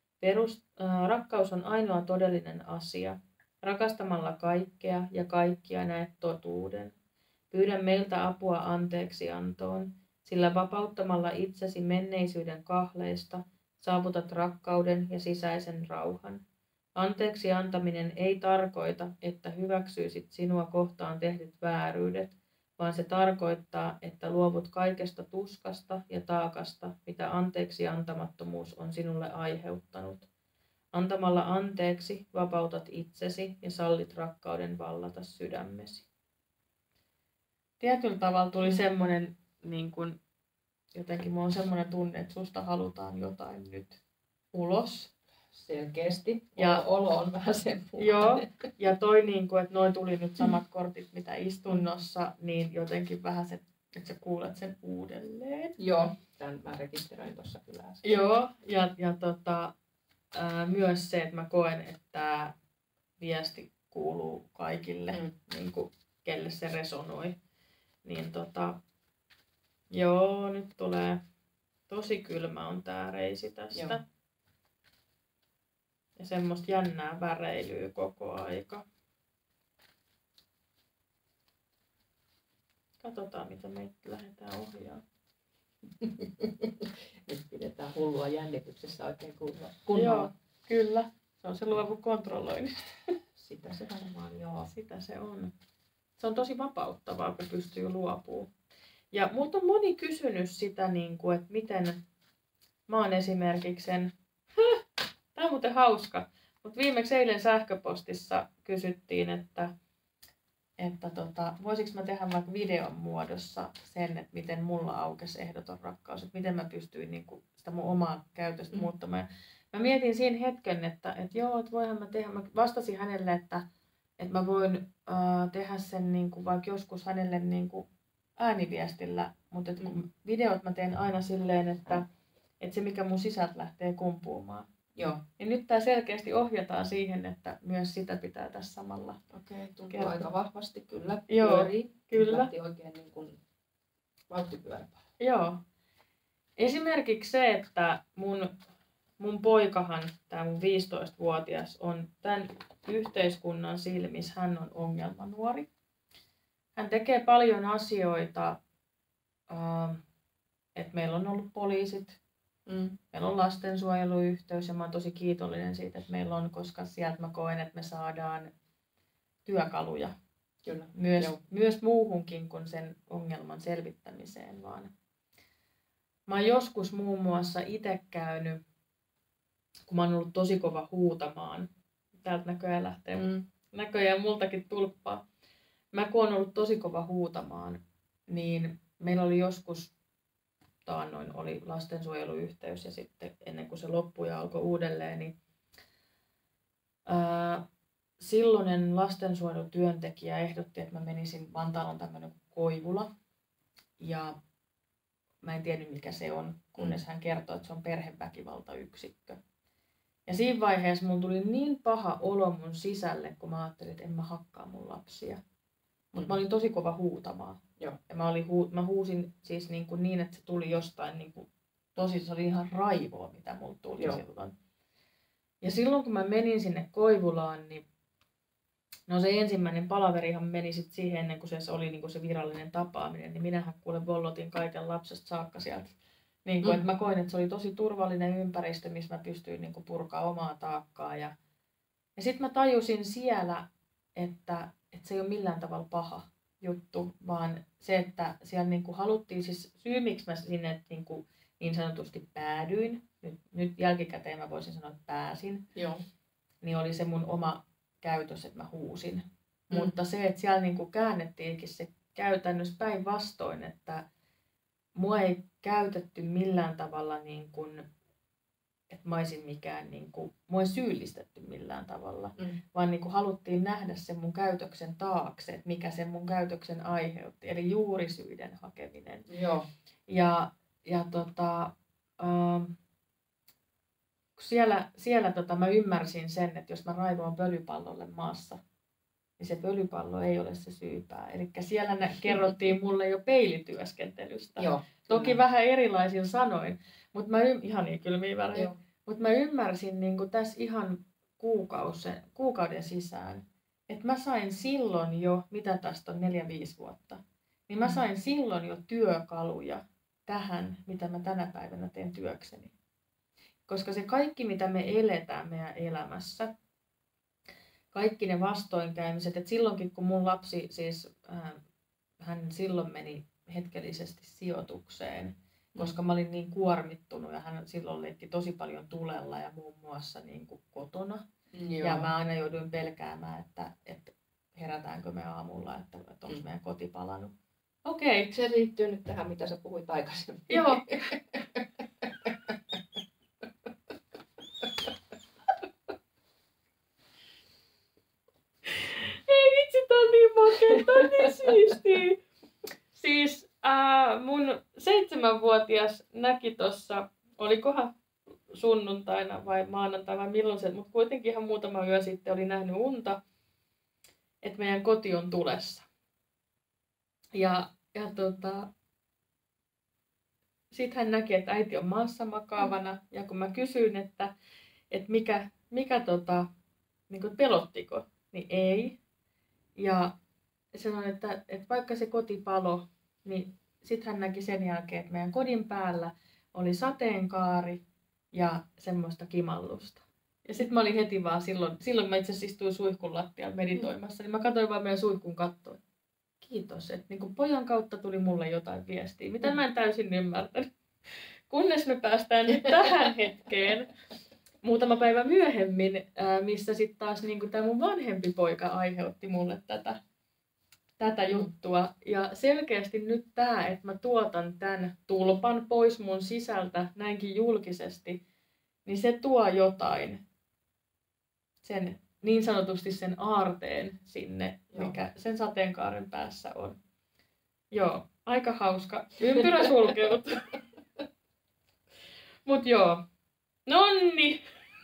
Rakkaus on ainoa todellinen asia. Rakastamalla kaikkea ja kaikkia näet totuuden. Pyydä meiltä apua anteeksiantoon, sillä vapauttamalla itsesi menneisyyden kahleista saavutat rakkauden ja sisäisen rauhan. Anteeksi antaminen ei tarkoita, että hyväksyisit sinua kohtaan tehdyt vääryydet, vaan se tarkoittaa, että luovut kaikesta tuskasta ja taakasta, mitä anteeksi antamattomuus on sinulle aiheuttanut. Antamalla anteeksi vapautat itsesi ja sallit rakkauden vallata sydämesi. Tietyllä tavalla tuli semmoinen, niin kun, jotenkin mulla on semmoinen tunne, että susta halutaan jotain nyt ulos.
Selkeästi.
Ja
olo on vähän sen
joo, ja toi, niin kun, että noi tuli nyt samat kortit, mitä istunnossa, niin jotenkin vähän se, että sä kuulet sen uudelleen.
Joo, tämän mä rekisteröin tuossa kyllä äsken.
Joo, ja myös se, että mä koen, että tämä viesti kuuluu kaikille, niin kuin, kelle se resonoi. Niin joo, nyt tulee tosi kylmä on tää reisi tästä. Joo. Ja semmoista jännää väreilyä koko aika. Katsotaan, mitä meitä lähdetään ohjaamaan.
Nyt pidetään hullua jännityksessä oikein kunnolla.
Joo, kyllä. Se on se luovu kontrolloinnista.
Sitä se varmaan, joo.
Sitä se on. Se on tosi vapauttavaa, kun pystyy luopumaan. Ja multa on moni kysynyt sitä, että miten mä oon esimerkiksi sen... Tää on muuten hauska. Mutta viimeksi eilen sähköpostissa kysyttiin, että että voisinko mä tehdä vaikka videon muodossa sen, että miten mulla aukesi ehdoton rakkaus, että miten mä pystyin niin kuin sitä mun omaa käytöstä muuttamaan. Ja mä mietin siinä hetken, että joo, että voihan mä tehdä. Mä vastasin hänelle, että mä voin tehdä sen niin kuin vaikka joskus hänelle niin kuin ääniviestillä, mutta kun videot mä teen aina silleen, että se mikä mun sisältä lähtee kumpuumaan.
Joo.
Ja nyt tää selkeästi ohjataan siihen, että myös sitä pitää tässä samalla.
Okei, tuntuu aika vahvasti kyllä.
Joo,
pyörii.
kyllä.
Lähti oikein niin kuin vauhtipyöräpäällä.
Joo. Esimerkiksi se, että mun poikahan, tämä mun 15-vuotias, on tämän yhteiskunnan silmissä, hän on ongelmanuori. Hän tekee paljon asioita, että meillä on ollut poliisit, meillä on lastensuojeluyhteys ja mä oon tosi kiitollinen siitä, että meillä on, koska sieltä mä koen, että me saadaan työkaluja.
Kyllä.
Myös muuhunkin kuin sen ongelman selvittämiseen, vaan mä oon joskus muun muassa itse käynyt, kun mä oon ollut tosi kova huutamaan. Täältä näköjään lähtee näköjään multakin tulppaa. Mä kun oon ollut tosi kova huutamaan, niin meillä oli joskus taannoin oli lastensuojeluyhteys ja sitten ennen kuin se loppui ja alkoi uudelleen, niin silloinen lastensuojelutyöntekijä ehdotti, että mä menisin, Vantaalla on tämmöinen Koivula ja mä en tiennyt mikä se on, kunnes hän kertoi, että se on perheväkivaltayksikkö. Ja siinä vaiheessa mun tuli niin paha olo mun sisälle, kun mä ajattelin, että en mä hakkaa mun lapsia. Mutta mä olin tosi kova huutamaan.
Joo.
Ja mä huusin siis niin, että se tuli jostain, niin kuin, se oli ihan raivoa, mitä mulla tuli silloin. Ja silloin kun mä menin sinne Koivulaan, niin no se ensimmäinen palaverihan meni sitten siihen, ennen kuin se oli niin kuin se virallinen tapaaminen, niin minähän kuule bollotin kaiken lapsesta saakka sieltä. Niin kuin, että mä koin, että se oli tosi turvallinen ympäristö, missä mä pystyin niin kuin purkaa omaa taakkaa. Ja sitten mä tajusin siellä, että se ei ole millään tavalla paha juttu, vaan se, että siellä niin kuin haluttiin, siis syy miksi mä sinne niin sanotusti päädyin, nyt jälkikäteen mä voisin sanoa, että pääsin, niin oli se mun oma käytös, että mä huusin. Mutta se, että siellä niin kuin käännettiinkin se käytännössä päinvastoin, että mua ei käytetty millään tavalla niin kuin, että mä olisin mikään, niin kuin, mua ei syyllistetty millään tavalla, vaan niin kuin haluttiin nähdä sen mun käytöksen taakse, että mikä sen mun käytöksen aiheutti, eli juurisyiden hakeminen.
Joo.
Ja siellä mä ymmärsin sen, että jos mä raivoan pölypallolle maassa, niin se pölypallo ei ole se syypää. Eli siellä kerrottiin mulle jo peilityöskentelystä.
Joo,
toki vähän erilaisin sanoin, mutta ihan niin kylmiä värejä. Mutta mä ymmärsin niin kuin tässä ihan kuukauden sisään, että mä sain silloin jo, mitä tästä on 4-5 vuotta, niin mä sain silloin jo työkaluja tähän, mitä mä tänä päivänä teen työkseni. Koska se kaikki, mitä me eletään meidän elämässä, kaikki ne vastoinkäymiset, että silloinkin kun mun lapsi, siis hän silloin meni hetkellisesti sijoitukseen, koska mä olin niin kuormittunut ja hän silloin leikki tosi paljon tulella ja muun muassa niin kuin kotona. Joo. Ja mä aina jouduin pelkäämään, että herätäänkö me aamulla, että onko meidän koti palannut. Okei.
Se liittyy nyt tähän, mitä sä puhuit aikaisemmin.
Joo. Ei vitsi, tää on niin makea, tää on niin siistiä. Siis mun 7-vuotias näki tossa, olikohan sunnuntaina vai maanantaina vai milloin se, mutta kuitenkin ihan muutama yö sitten oli nähnyt unta, että meidän koti on tulessa. Ja sitten hän näki, että äiti on maassa makaavana ja kun mä kysyin, että mikä niin kuin pelottiko, niin ei. Ja sanoin, että vaikka se koti palo, niin sitten hän näki sen jälkeen, että meidän kodin päällä oli sateenkaari ja semmoista kimallusta. Ja sitten mä olin heti vaan silloin mä itse asiassa istuin suihkun lattialla meditoimassa, niin mä katsoin vaan meidän suihkun kattoon. Kiitos, että niin pojan kautta tuli mulle jotain viestiä, mitä mä en täysin ymmärtänyt. Kunnes me päästään nyt tähän hetkeen, muutama päivä myöhemmin, missä sitten taas niin tämä mun vanhempi poika aiheutti mulle tätä. tätä juttua. Ja selkeästi nyt tämä, että mä tuotan tämän tulpan pois mun sisältä näinkin julkisesti, niin se tuo jotain, sen, niin sanotusti sen aarteen sinne, mikä sen sateenkaaren päässä on. Joo, aika hauska. Ympyrä sulkeutuu. Mut joo. Nonni!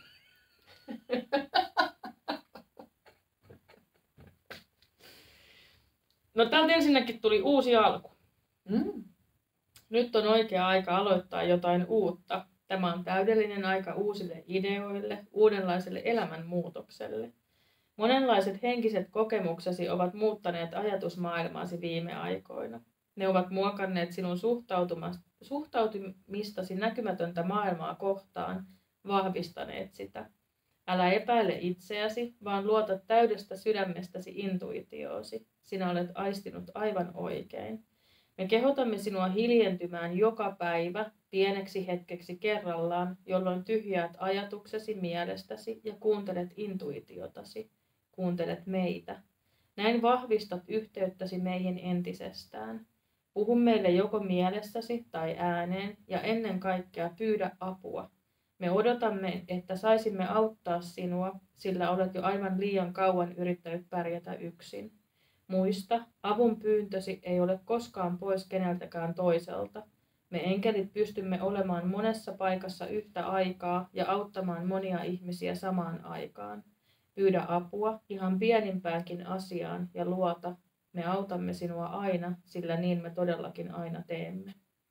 No täältä ensinnäkin tuli uusi alku. Nyt on oikea aika aloittaa jotain uutta. Tämä on täydellinen aika uusille ideoille, uudenlaiselle elämänmuutokselle. Monenlaiset henkiset kokemuksesi ovat muuttaneet ajatusmaailmaasi viime aikoina. Ne ovat muokanneet sinun suhtautumistasi näkymätöntä maailmaa kohtaan, vahvistaneet sitä. Älä epäile itseäsi, vaan luota täydestä sydämestäsi intuitioosi. Sinä olet aistinut aivan oikein. Me kehotamme sinua hiljentymään joka päivä pieneksi hetkeksi kerrallaan, jolloin tyhjäät ajatuksesi mielestäsi ja kuuntelet intuitiotasi. Kuuntelet meitä. Näin vahvistat yhteyttäsi meihin entisestään. Puhu meille joko mielessäsi tai ääneen ja ennen kaikkea pyydä apua. Me odotamme, että saisimme auttaa sinua, sillä olet jo aivan liian kauan yrittänyt pärjätä yksin. Muista, avun pyyntösi ei ole koskaan pois keneltäkään toiselta. Me enkelit pystymme olemaan monessa paikassa yhtä aikaa ja auttamaan monia ihmisiä samaan aikaan. Pyydä apua ihan pienimpäänkin asiaan ja luota, me autamme sinua aina, sillä niin me todellakin aina teemme.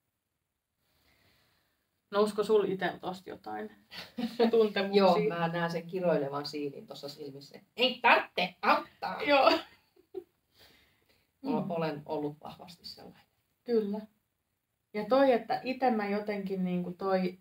Nousko sul itsellä tosta jotain tuntemuksia?
Joo, mä näen sen kiroilevan siilin tuossa silmissä. Ei tarvitse auttaa!
Joo.
Olen ollut vahvasti sellainen.
Kyllä. Ja toi, että itse mä jotenkin niinku toi...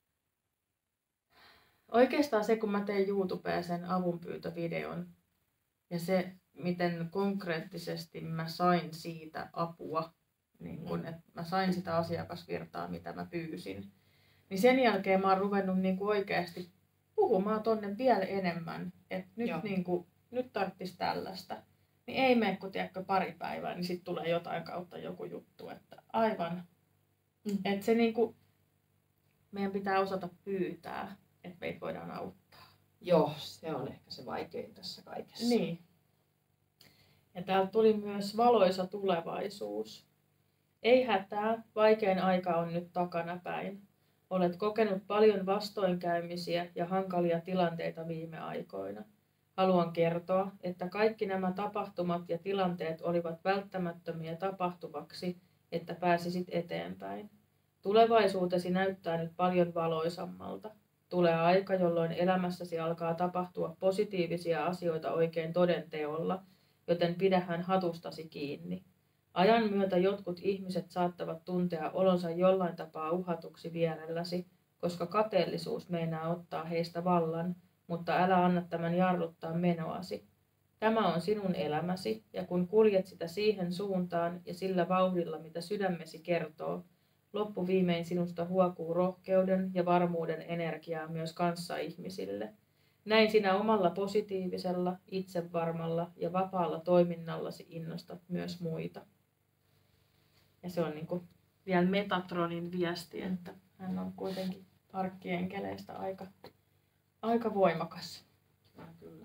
Oikeastaan se, kun mä tein YouTubeen sen avunpyytövideon ja se, miten konkreettisesti mä sain siitä apua, niin kun, että mä sain sitä asiakasvirtaa, mitä mä pyysin, niin sen jälkeen mä oon ruvennut niinku oikeasti puhumaan tonne vielä enemmän, että nyt tarvitsisi tällaista. Niin ei mene, kun tiedätkö, pari päivää, niin sitten tulee jotain kautta joku juttu, että aivan. Että se niinku, meidän pitää osata pyytää, että meitä voidaan auttaa.
Joo, se on ehkä se vaikein tässä kaikessa.
Niin. Ja täältä tuli myös valoisa tulevaisuus. Ei hätää, vaikein aika on nyt takanapäin. Olet kokenut paljon vastoinkäymisiä ja hankalia tilanteita viime aikoina. Haluan kertoa, että kaikki nämä tapahtumat ja tilanteet olivat välttämättömiä tapahtuvaksi, että pääsisit eteenpäin. Tulevaisuutesi näyttää nyt paljon valoisammalta. Tulee aika, jolloin elämässäsi alkaa tapahtua positiivisia asioita oikein todenteolla, joten pidähän hatustasi kiinni. Ajan myötä jotkut ihmiset saattavat tuntea olonsa jollain tapaa uhatuksi vierelläsi, koska kateellisuus meinaa ottaa heistä vallan, mutta älä anna tämän jarruttaa menoasi. Tämä on sinun elämäsi, ja kun kuljet sitä siihen suuntaan ja sillä vauhdilla, mitä sydämesi kertoo, loppuviimein sinusta huokuu rohkeuden ja varmuuden energiaa myös kanssaihmisille. Näin sinä omalla positiivisella, itsevarmalla ja vapaalla toiminnallasi innostat myös muita. Ja se on niin kuin vielä Metatronin viesti, että hän on kuitenkin arkkienkeleistä aika voimakas.
Kyllä.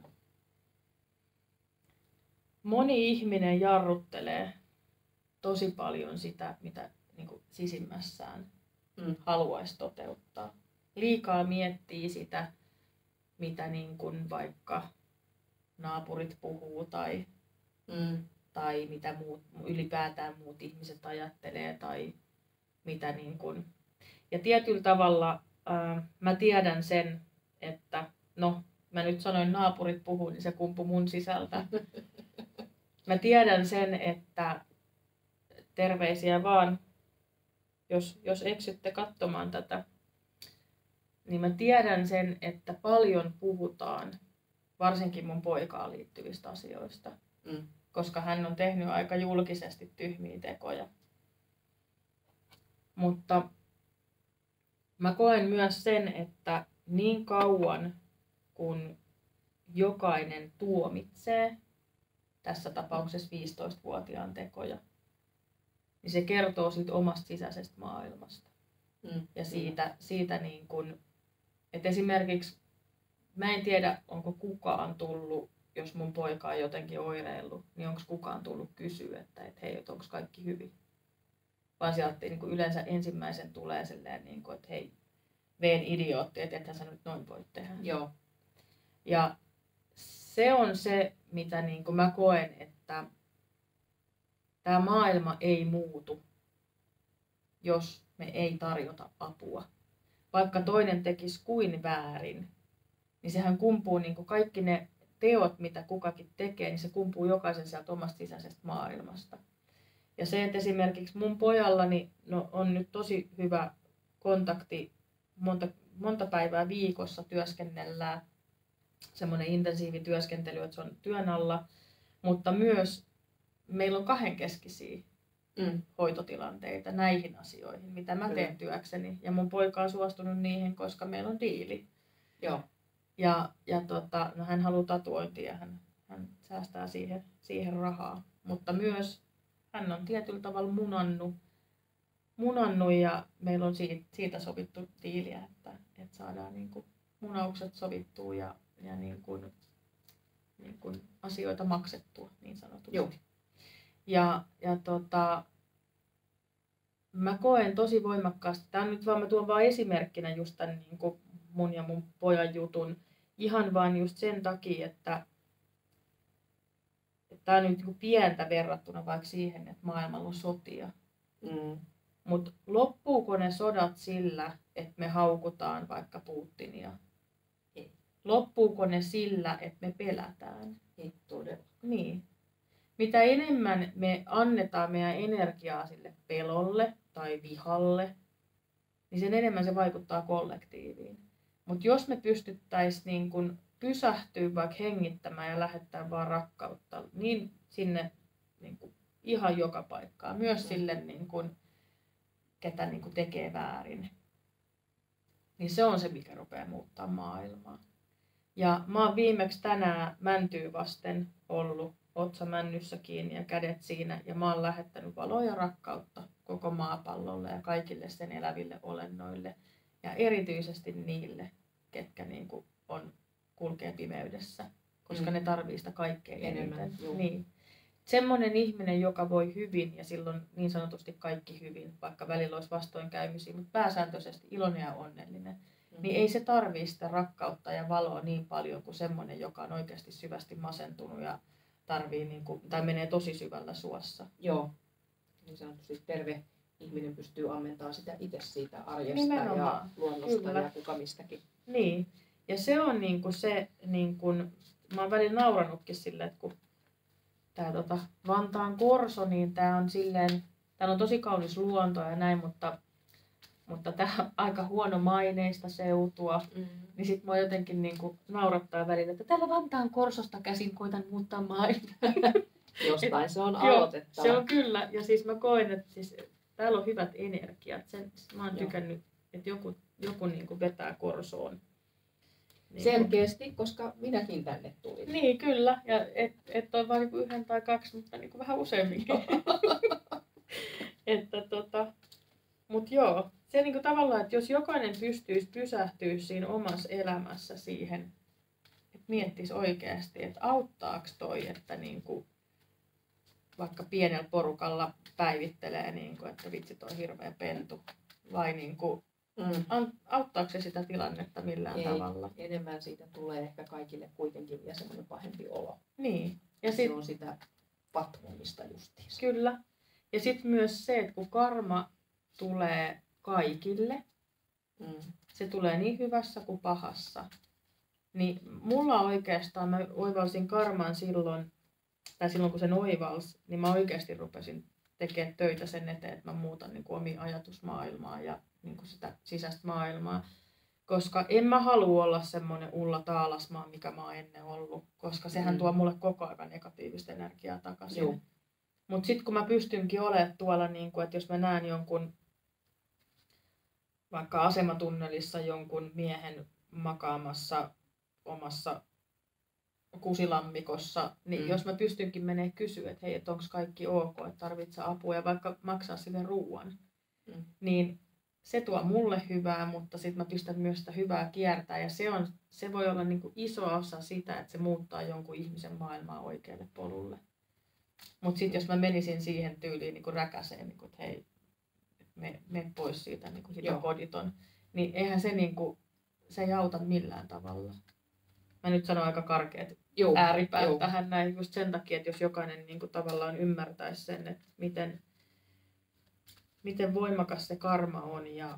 Moni ihminen jarruttelee tosi paljon sitä, mitä niin kuin sisimmässään haluaisi toteuttaa. Liikaa miettii sitä, mitä niin kuin vaikka naapurit puhuu tai mitä ylipäätään muut ihmiset ajattelee tai mitä niin kuin. Ja tietyllä tavalla mä tiedän sen, että mä nyt sanoin naapurit puhuu, niin se kumpui mun sisältä. Mä tiedän sen, että terveisiä vaan, jos eksytte katsomaan tätä, niin mä tiedän sen, että paljon puhutaan, varsinkin mun poikaan liittyvistä asioista, koska hän on tehnyt aika julkisesti tyhmiä tekoja. Mutta mä koen myös sen, että niin kauan kun jokainen tuomitsee tässä tapauksessa 15-vuotiaan tekoja, niin se kertoo siitä omasta sisäisestä maailmasta. Ja siitä niin kun, että esimerkiksi mä en tiedä, onko kukaan tullut, jos mun poika on jotenkin oireillut, niin onko kukaan tullut kysyä, että hei, onko kaikki hyvin. Vaan sieltä niin kuin yleensä ensimmäisen tulee silleen, niin kuin, että hei, veen idiootti, että ethän sä nyt noin voi tehdä.
Joo.
Ja se on se, mitä niin kuin mä koen, että tämä maailma ei muutu, jos me ei tarjota apua. Vaikka toinen tekisi kuin väärin, niin sehän kumpuu, niin kuin kaikki ne teot, mitä kukakin tekee, niin se kumpuu jokaisen sieltä omasta sisäisestä maailmasta. Ja se, että esimerkiksi mun pojallani on nyt tosi hyvä kontakti, monta päivää viikossa työskennellään, semmoinen intensiivityöskentely, että se on työn alla, mutta myös meillä on kahdenkeskisiä hoitotilanteita näihin asioihin, mitä mä teen työkseni. Ja mun poika on suostunut niihin, koska meillä on diili.
Joo.
Ja no hän haluaa tatuointia, hän säästää siihen rahaa, mutta myös hän on tietyllä tavalla munannut ja meillä on siitä sovittu diiliä, että saadaan niin kuin munaukset sovittua ja niin kuin asioita maksettua niin sanotusti.
Joo.
Ja mä koen tosi voimakkaasti, tämä on nyt vaan, mä tuon vaan esimerkkinä just tämän niin kuin mun ja mun pojan jutun, ihan vaan just sen takia, että tämä on nyt niin kuin pientä verrattuna vaikka siihen, että maailmalla on sotia. Mutta loppuuko ne sodat sillä, että me haukutaan vaikka Putinia?
Ei.
Loppuuko ne sillä, että me pelätään?
Ei todella.
Niin. Mitä enemmän me annetaan meidän energiaa sille pelolle tai vihalle, niin sen enemmän se vaikuttaa kollektiiviin. Mutta jos me pystyttäisiin niin kun pysähtyä vaikka hengittämään ja lähettää vaan rakkautta niin sinne niin kun ihan joka paikkaan, myös sille niin kun, ketä niin kun tekee väärin, niin se on se, mikä rupeaa muuttaa maailmaa. Ja mä oon viimeksi tänään mäntyä vasten ollut otsa männyssä kiinni ja kädet siinä, ja mä oon lähettänyt valoa ja rakkautta koko maapallolle ja kaikille sen eläville olennoille, ja erityisesti niille, ketkä niin kuin kulkee pimeydessä, koska ne tarvii sitä kaikkein eniten. Niin. Semmoinen ihminen, joka voi hyvin ja silloin niin sanotusti kaikki hyvin, vaikka välillä olisi vastoinkäymisiä, mutta pääsääntöisesti iloinen ja onnellinen, niin ei se tarvii sitä rakkautta ja valoa niin paljon kuin semmoinen, joka on oikeasti syvästi masentunut ja tarvii niin kuin, tai menee tosi syvällä suossa.
Joo. Niin sanotusti terve ihminen pystyy ammentamaan sitä itse siitä arjesta
nimenomaan.
Ja luonnosta
Kyllä.
Ja kuka mistäkin.
Niin. Ja se on niin kuin se, niin kuin, mä oon välillä nauranutkin silleen, että kun tää Vantaan Korso, niin tää on silleen, täällä on tosi kaunis luonto ja näin, mutta tää on aika huono maineista seutua. Niin sit mua jotenkin niin kuin naurattaa välillä, että täällä Vantaan Korsosta käsin koitan muuttaa maailmaa.
Jostain se on aloitettava.
Se on kyllä. Ja siis mä koen, että siis, täällä on hyvät energiat. Mä oon tykännyt, että joku niin kuin vetää Korsoon. Niin
selkeästi, koska minäkin tänne tulin.
Niin, kyllä. Ja et ole vain niin yhden tai kaksi, mutta niin vähän useamminkin. Mutta joo, se niin kuin tavallaan, että jos jokainen pystyisi pysähtyä siinä omassa elämässä siihen, että miettisi oikeasti, että auttaako toi, että niin kuin vaikka pienellä porukalla päivittelee, niin kuin, että vitsi toi hirveä pentu, vai niin kuin, auttaako se sitä tilannetta millään tavalla?
Enemmän siitä tulee ehkä kaikille kuitenkin vielä semmoinen pahempi olo.
Niin.
Ja se on sitä patmumista justiinsa.
Kyllä. Ja sitten myös se, että kun karma tulee kaikille, se tulee niin hyvässä kuin pahassa, niin mulla oikeastaan, mä oivalsin karman silloin kun sen oivalsi, niin mä oikeasti rupesin tekemään töitä sen eteen, että mä muutan niin kuin omia ajatusmaailmaa ja niin kuin sitä sisäistä maailmaa. Koska en mä halua olla semmoinen Ulla Taalasmaa, mikä mä oon ennen ollut, koska sehän tuo mulle koko ajan negatiivista energiaa takaisin. Mutta sitten kun mä pystynkin olemaan tuolla, niin kuin, että jos mä näen jonkun vaikka asematunnelissa jonkun miehen makaamassa omassa kusilammikossa, niin jos mä pystynkin menee kysyä, että hei, että onko kaikki ok, että tarvitsee apua ja vaikka maksaa sille ruuan, niin se tuo mulle hyvää, mutta sitten mä pistän myös sitä hyvää kiertää ja se voi olla niin kuin iso osa sitä, että se muuttaa jonkun ihmisen maailmaa oikealle polulle. Mutta sitten jos mä menisin siihen tyyliin niin kuin räkäseen, niin kuin, että hei, mene pois siitä niin kuin hidakoditon, niin eihän se, niin kuin, se ei auta millään tavalla. Mä nyt sanon aika karkeat ääripäät tähän näin just sen takia, että jos jokainen niin kuin, tavallaan ymmärtäisi sen, että miten voimakas se karma on ja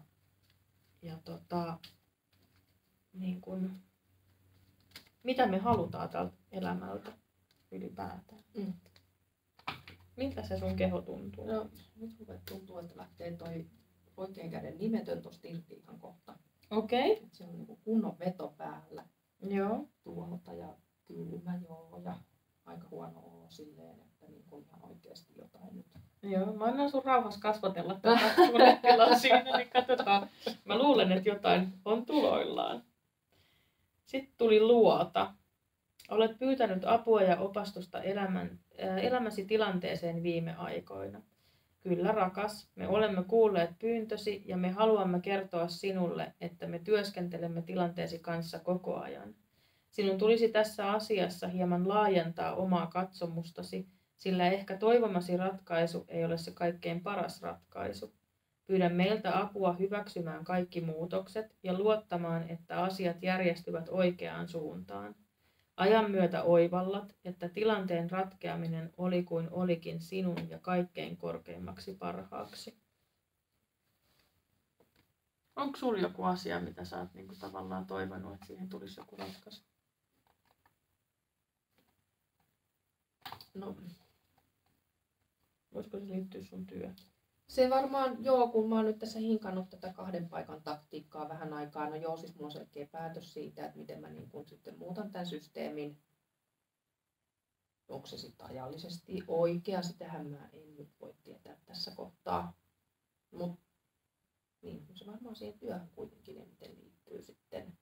niin kuin, mitä me halutaan tältä elämältä ylipäätään. Miltä se sun keho tuntuu?
No, nyt tuntuu, että lähtee toi oikein käden nimetön tosta irti ihan kohta.
Okei. Okay.
Se on niinku kunnon veto päällä.
Joo.
Tuolta ja kylmä ja aika huono olo silleen, että niinku ihan oikeesti jotain nyt.
Joo, mä annan sun rauhassa kasvatella tätä suunnittelua siinä, niin katsotaan. Mä luulen, että jotain on tuloillaan. Sitten tuli luota. Olet pyytänyt apua ja opastusta elämäsi tilanteeseen viime aikoina. Kyllä, rakas, me olemme kuulleet pyyntösi ja me haluamme kertoa sinulle, että me työskentelemme tilanteesi kanssa koko ajan. Sinun tulisi tässä asiassa hieman laajentaa omaa katsomustasi, sillä ehkä toivomasi ratkaisu ei ole se kaikkein paras ratkaisu. Pyydän meiltä apua hyväksymään kaikki muutokset ja luottamaan, että asiat järjestyvät oikeaan suuntaan. Ajan myötä oivallat, että tilanteen ratkeaminen oli kuin olikin sinun ja kaikkein korkeimmaksi parhaaksi. Onko sulla joku asia, mitä sä oot niinku tavallaan toivonut, että siihen tulisi joku ratkaisu?
No,
voisiko se liittyä sun työhön?
Se varmaan, kun mä oon nyt tässä hinkannut tätä 2 paikan taktiikkaa vähän aikaa. No siis mulla on selkeä päätös siitä, että miten mä niin kun sitten muutan tämän systeemin. Onko se sitten ajallisesti oikea, sitähän mä en nyt voi tietää tässä kohtaa. Mutta niin, se varmaan siihen työhön kuitenkin eniten liittyy sitten.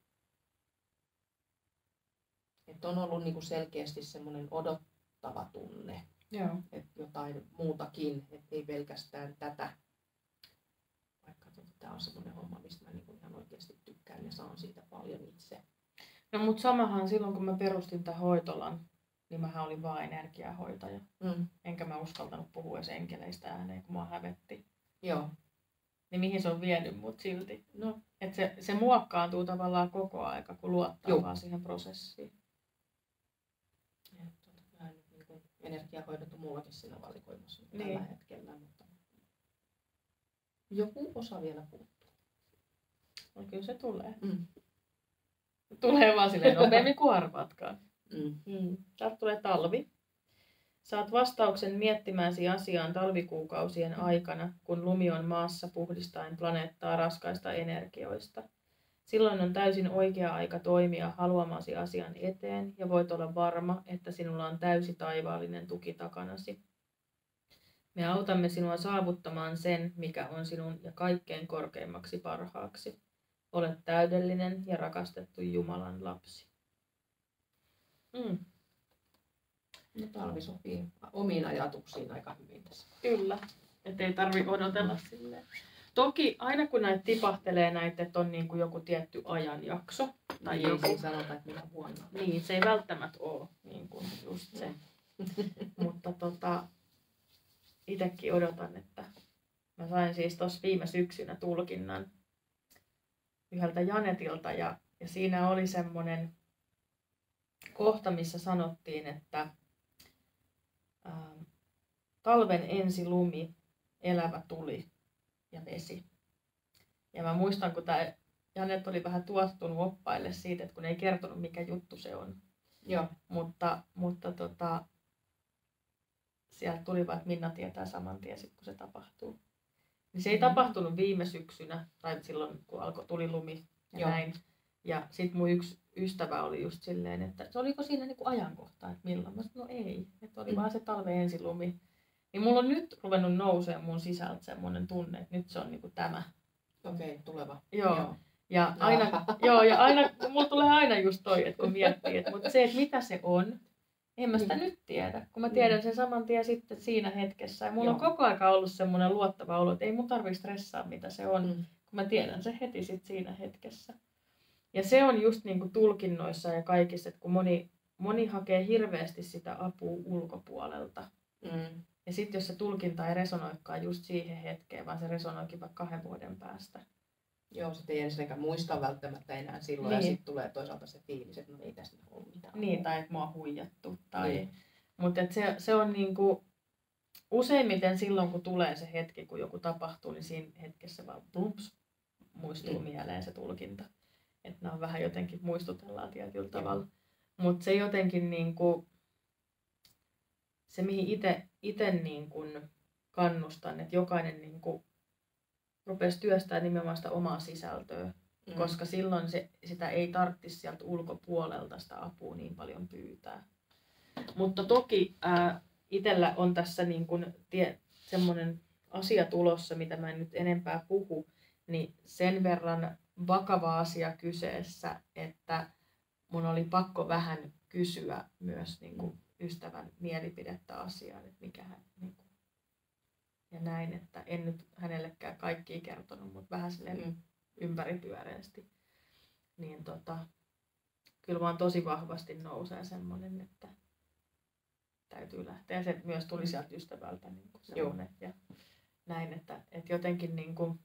Että on ollut niin kuin selkeästi semmoinen odottava tunne.
Joo.
Että jotain muutakin, ettei pelkästään tätä. Vaikka tämä on semmoinen homma, mistä mä niin kuin ihan oikeasti tykkään ja saan siitä paljon itse.
No mut samahan silloin, kun mä perustin tämän hoitolan, niin mähän olin vaan energiahoitaja. Enkä mä uskaltanut puhua edes enkeleistä ääneen, kun mua hävetti.
Joo.
Niin mihin se on vienyt mut silti? No. Että se muokkaantuu tavallaan koko aika, kun luottaa vaan siihen prosessiin.
Energiahoidot on mullakin siinä valikoimassa tällä hetkellä, mutta joku osa vielä puuttuu.
No kyllä se tulee. Tulee vaan silleen nopeammin kuin arvaatkaan. Täältä tulee talvi. Saat vastauksen miettimääsi asiaan talvikuukausien aikana, kun lumi on maassa puhdistaen planeettaa raskaista energioista. Silloin on täysin oikea aika toimia haluamasi asian eteen ja voit olla varma, että sinulla on täysi taivaallinen tuki takanasi. Me autamme sinua saavuttamaan sen, mikä on sinun ja kaikkein korkeimmaksi parhaaksi. Olet täydellinen ja rakastettu Jumalan lapsi.
No, talvi sopii omiin ajatuksiin aika hyvin tässä.
Kyllä, ettei tarvitse odotella silleen. Toki aina kun näitä tipahtelee näitä, että on niin kuin joku tietty ajanjakso. Tai
niin,
joku,
ei sanota, että minä vuonna.
Niin, se ei välttämättä ole niin kuin just se. Mutta itsekin odotan, että mä sain siis tuossa viime syksynä tulkinnan yhdeltä Janetilta ja siinä oli semmoinen kohta, missä sanottiin, että talven ensi lumi, elävä tuli ja vesi. Ja mä muistan, kun tämä Janet oli vähän tuottunut oppaille siitä, että kun ei kertonut, mikä juttu se on.
Joo.
Mutta sieltä tuli vaan, että Minna tietää saman tien, kun se tapahtuu. Niin se ei tapahtunut viime syksynä, tai silloin kun tuli lumi ja näin. Ja sitten mun yksi ystävä oli just silleen, että se oliko siinä niinku ajankohta, että milloin? Mä sanoin, no ei, että oli vaan se talven ensilumi. Niin mulla on nyt ruvennut nousemaan mun sisältä semmoinen tunne, että nyt se on niinku tämä.
Okei, tuleva.
Joo. Ja aina, mulla tulee aina just toi, että kun miettii, että mutta se, että mitä se on, en mä sitä nyt tiedä, kun mä tiedän sen saman tien sitten siinä hetkessä. Ja mulla on koko aika ollut semmoinen luottava olo, että ei mun tarvitse stressaa, mitä se on, kun mä tiedän sen heti sit siinä hetkessä. Ja se on just niin kuin tulkinnoissa ja kaikissa, että kun moni hakee hirveästi sitä apua ulkopuolelta. Ja sitten jos se tulkinta ei resonoikaan just siihen hetkeen, vaan se resonoikin vaikka 2 vuoden päästä.
Joo, sitten ei ensinnäkään muista välttämättä enää silloin, ja sitten tulee toisaalta se fiilis, että no ei tästä ollut mitään.
Niin, tai että mua on huijattu. Mutta se on niinku, useimmiten silloin, kun tulee se hetki, kun joku tapahtuu, niin siinä hetkessä vaan plups, muistuu mieleen se tulkinta. Että nämä on vähän jotenkin muistutellaan tietyllä tavalla. Mutta se jotenkin niinku, se mihin itse niinku kannustan, että jokainen niinku rupesi työstämään nimenomaan sitä omaa sisältöä, koska silloin sitä ei tarvitsisi sieltä ulkopuolelta sitä apua niin paljon pyytää. Mutta toki itsellä on tässä niin kuin semmoinen asia tulossa, mitä mä en nyt enempää puhu, niin sen verran vakava asia kyseessä, että mun oli pakko vähän kysyä myös niin kuin ystävän mielipidettä asiaan, että mikä hän niin kuin, ja näin, että en nyt hänellekään kaikkia kertonut, mutta vähän silleen ympäripyöreästi. Niin kyllä vaan tosi vahvasti nousee semmoinen, että täytyy lähteä. Ja se myös tuli sieltä ystävältä niin kuin semmoinen. Ja näin, että jotenkin niin kuin,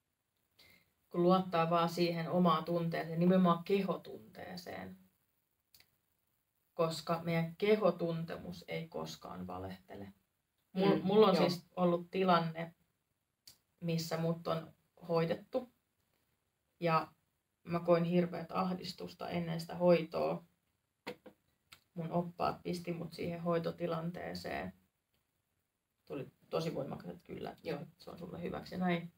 kun luottaa vaan siihen omaan tunteeseen, nimenomaan kehotunteeseen, koska meidän kehotuntemus ei koskaan valehtele. Mulla on siis ollut tilanne, missä mut on hoidettu ja mä koin hirveät ahdistusta ennen sitä hoitoa. Mun oppaat pisti mut siihen hoitotilanteeseen. Tuli tosi voimakas, että kyllä, se on sulle hyväksi ja näin.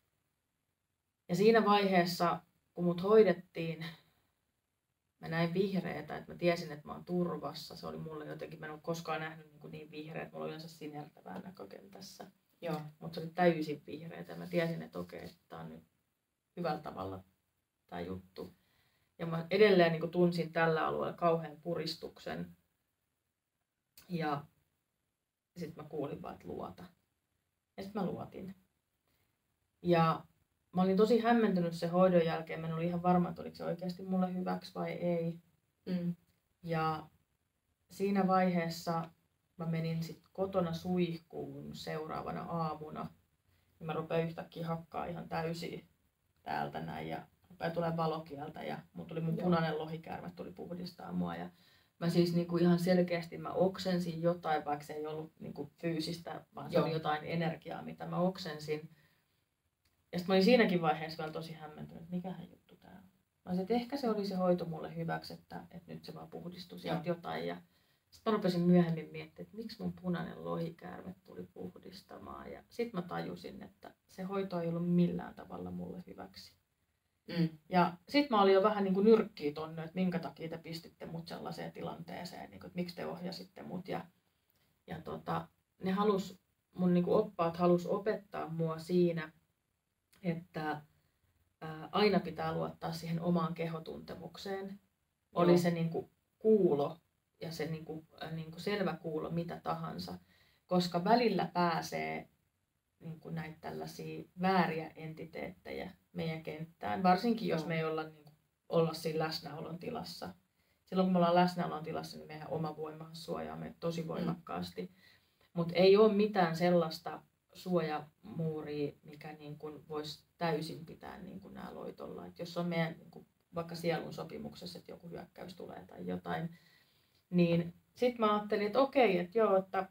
Ja siinä vaiheessa, kun mut hoidettiin, mä näin vihreätä, että mä tiesin, että mä oon turvassa. Se oli mulle jotenkin, mä en ole koskaan nähnyt niin vihreät, mulla oli yleensä sinertävää näkökentässä. Mutta se oli täysin vihreätä. Mä tiesin, että okei, että tää on nyt hyvällä tavalla tää juttu. Ja mä edelleen niin tunsin tällä alueella kauhean puristuksen. Ja sitten mä kuulin vaan, että luota. Ja sitten mä luotin. Ja mä olin tosi hämmentynyt sen hoidon jälkeen. Mä en ollut ihan varma, että oliko se oikeasti mulle hyväksi vai ei. Ja siinä vaiheessa mä menin sit kotona suihkuun seuraavana aamuna. Ja mä rupean yhtäkkiä hakkaa ihan täysin täältä näin. Ja rupeaa tulemaan valokieltä. Ja mun punainen lohikäärme tuli puhdistaa mua. Ja mä siis niinku ihan selkeästi mä oksensin jotain, vaikka se ei ollut niinku fyysistä, vaan se oli jotain energiaa, mitä mä oksensin. Ja sitten mä olin siinäkin vaiheessa vielä tosi hämmentynyt, että mikähän juttu tää on. Mä olisin, että ehkä se oli se hoito mulle hyväksi, että nyt se vaan puhdistui sieltä jotain. Ja sitten mä rupesin myöhemmin miettimään, että miksi mun punainen lohikäärme tuli puhdistamaan. Ja sitten mä tajusin, että se hoito ei ollut millään tavalla mulle hyväksi. Ja sitten mä olin jo vähän niin kuin nyrkkiä tonne, että minkä takia te pistitte mut sellaiseen tilanteeseen, niin kuin, että miksi te ohjasitte mut. Ja ne mun niin kuin oppaat halus opettaa mua siinä, että aina pitää luottaa siihen omaan kehotuntemukseen. Oli se niin kuin kuulo ja se niin kuin selvä kuulo mitä tahansa, koska välillä pääsee niin kuin näitä tällaisia vääriä entiteettejä meidän kenttään, varsinkin jos me ei olla siinä läsnäolon tilassa. Silloin kun me ollaan läsnäolon tilassa, niin meidän oma voima suojaa meitä tosi voimakkaasti, mutta ei ole mitään sellaista suojamuuria, mikä niin kuin voisi täysin pitää niin kuin nämä loitolla. Et jos on meidän niin kuin vaikka sielun sopimuksessa, että joku hyökkäys tulee tai jotain, niin sitten mä ajattelin, että okei, että joo, että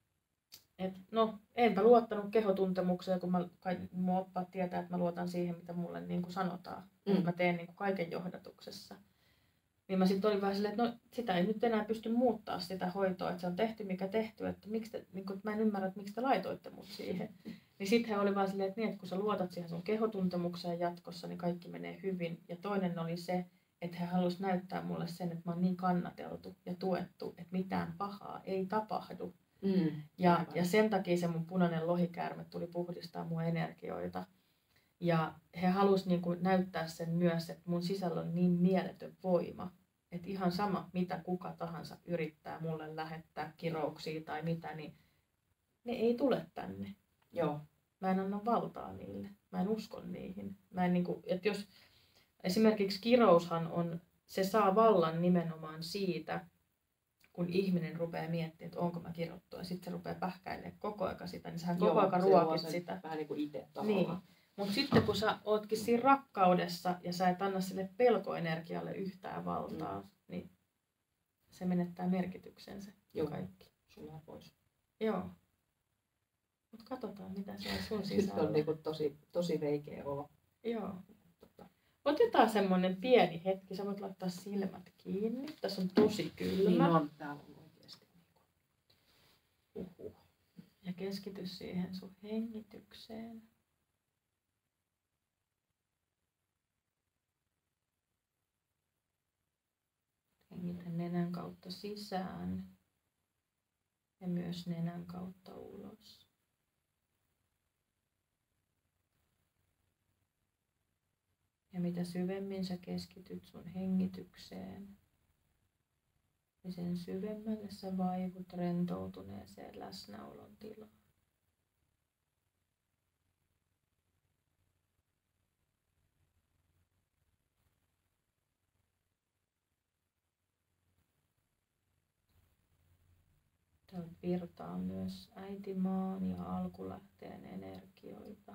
no enpä luottanut kehotuntemukseen, kun mun oppaat tietää, että mä luotan siihen, mitä mulle niin kuin sanotaan. Että mä teen niin kuin kaiken johdatuksessa. Niin mä sitten olin vähän silleen, että no sitä ei nyt enää pysty muuttaa sitä hoitoa, että se on tehty mikä tehty, että miksi te, niin kuin, mä en ymmärrä, että miksi te laitoitte mut siihen. Niin sitten he oli vaan silleen, että, niin, että kun sä luotat siihen sun kehotuntemukseen jatkossa, niin kaikki menee hyvin. Ja toinen oli se, että he halusivat näyttää mulle sen, että mä oon niin kannateltu ja tuettu, että mitään pahaa ei tapahdu. Ja sen takia se mun punainen lohikäärme tuli puhdistaa mun energioita. Ja he halusivat niin kuin näyttää sen myös, että mun sisällä on niin mieletön voima, että ihan sama, mitä kuka tahansa yrittää mulle lähettää kirouksia tai mitä, niin ne ei tule tänne.
Joo.
Mä en anna valtaa niille. Mä en usko niihin. Mä en niinku, että jos esimerkiksi kiroushan on, se saa vallan nimenomaan siitä, kun ihminen rupeaa miettimään, että onko mä kirottu, ja sitten se rupeaa pähkäilemään koko aika sitä, niin sähän koko aika ruokit sitä.
Vähän niin kuin itse tavallaan.
Niin. Mutta sitten kun sä ootkin siinä rakkaudessa ja sä et anna sille pelkoenergialle yhtään valtaa, niin se menettää merkityksensä.
Joo.
Kaikki.
Sulla pois.
Joo. Mutta katsotaan, mitä siellä sun sisällä
Nyt on niinku tosi veikeä olo.
Joo. Otetaan semmonen pieni hetki. Sä voit laittaa silmät kiinni. Tässä on tosi kylmä.
Niin on. Täällä on oikeesti.
Ja keskity siihen sun hengitykseen. Hengitä nenän kautta sisään. Ja myös nenän kautta ulos. Ja mitä syvemmin sä keskityt sun hengitykseen, niin sen syvemmälle sä vaivut rentoutuneeseen läsnäolon tilaan. Täältä virtaa myös äitimaan ja alkulähteen energioita.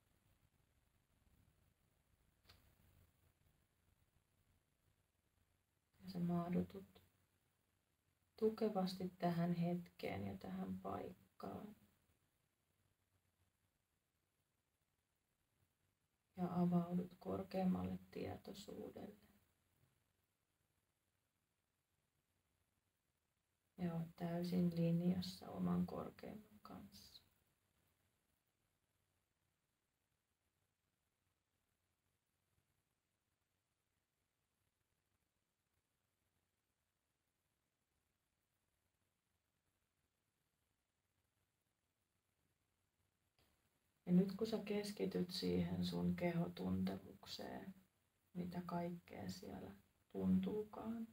Ja sä maadutut tukevasti tähän hetkeen ja tähän paikkaan. Ja avaudut korkeammalle tietoisuudelle. Ja olet täysin linjassa oman korkeimman kanssa. Ja nyt kun sä keskityt siihen sun kehotuntemukseen, mitä kaikkea siellä tuntuukaan,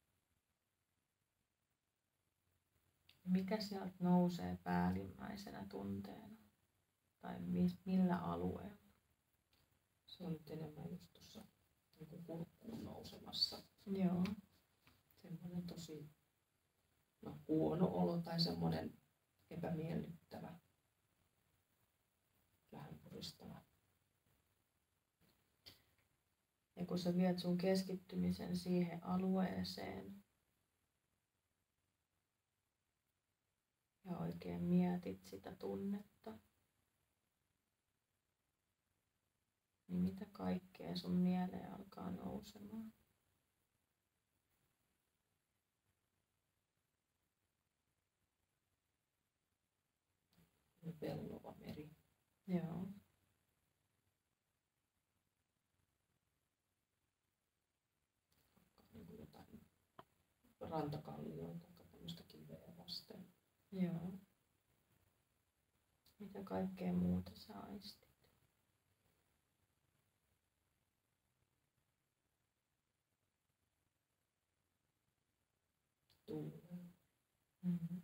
mikä sieltä nousee päällimmäisenä tunteena? Tai millä alueella?
Se on nyt enemmän just tuossa niin kurkkuun nousemassa.
Joo.
Semmoinen tosi huono olo tai semmoinen epämiellyttävä, vähän puristava.
Ja kun sä viet sun keskittymisen siihen alueeseen ja oikein mietit sitä tunnetta, niin mitä kaikkea sun mieleen alkaa nousemaan?
Vellova meri.
Joo.
Niin kuin jotain rantakallioita tai tämmöistä kiveä vasten.
Joo. Mitä kaikkea muuta sä aistit?
Tuulee.
Mm-hmm.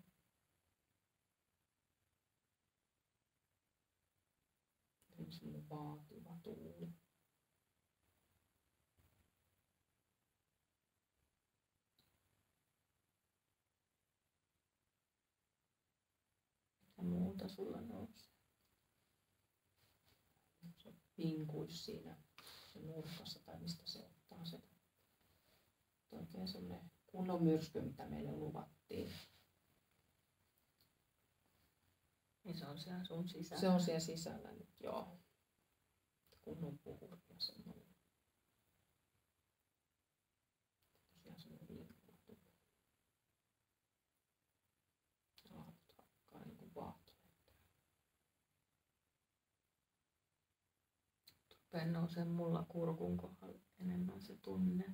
Semmoinen vaativa tuuli.
Mitä muuta sulla nousee?
Se vinkuisi siinä se nurkassa tai mistä se ottaa se. Oikein semmoinen kunnon myrsky, mitä meille luvattiin.
Niin se on siellä sun sisällä.
Se on siellä sisällä nyt, joo. Kunnon puhuri ja semmoinen. Tosiaan semmoinen vinkuva. Aavut hakkaa niin kuin vaahtoehtoja.
Rupeaa nousee mulla kurkun kohdalla enemmän se tunne.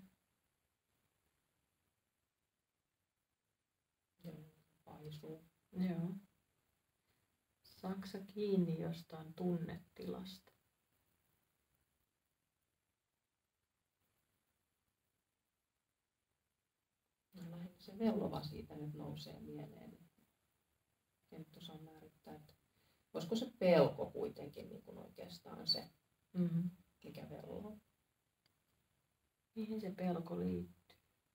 Joo, paisuu.
Joo. Saatko sä kiinni jostain tunnetilasta?
se vellova siitä nyt nousee mieleen. En nyt osaa määrittää, että olisiko se pelko kuitenkin niin kuin oikeastaan se, mikä velloo.
Mihin se pelko liittyy?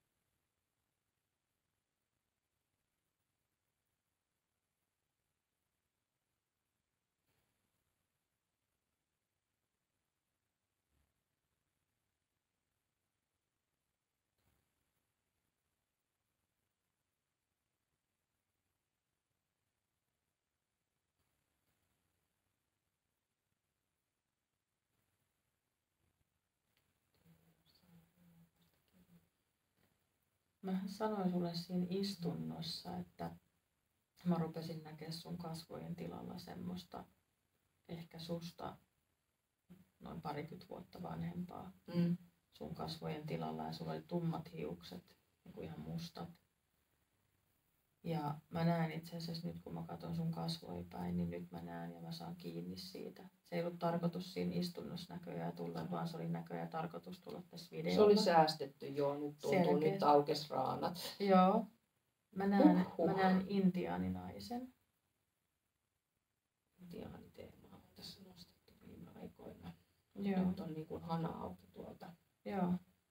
Mä sanoin sulle siinä istunnossa, että mä rupesin näkemään sun kasvojen tilalla semmoista ehkä susta noin 20 vuotta vanhempaa sun kasvojen tilalla ja sulla oli tummat hiukset, niin kuin ihan mustat. Ja mä näen itse asiassa nyt kun mä katson sun kasvoja päin, niin nyt mä näen ja mä saan kiinni siitä. Se ei ollut tarkoitus siinä istunnossa näköjään tulla, vaan se oli näköjään tarkoitus tulla tässä videolla.
Se oli säästetty joo, nyt tuntuu, nyt aukes raanat.
Joo. Mä näen intiaaninaisen.
Intiaaniteemaa on tässä nostettu viime aikoina.
Joo.
Nyt on niin kuin hana auki tuolta.
Joo.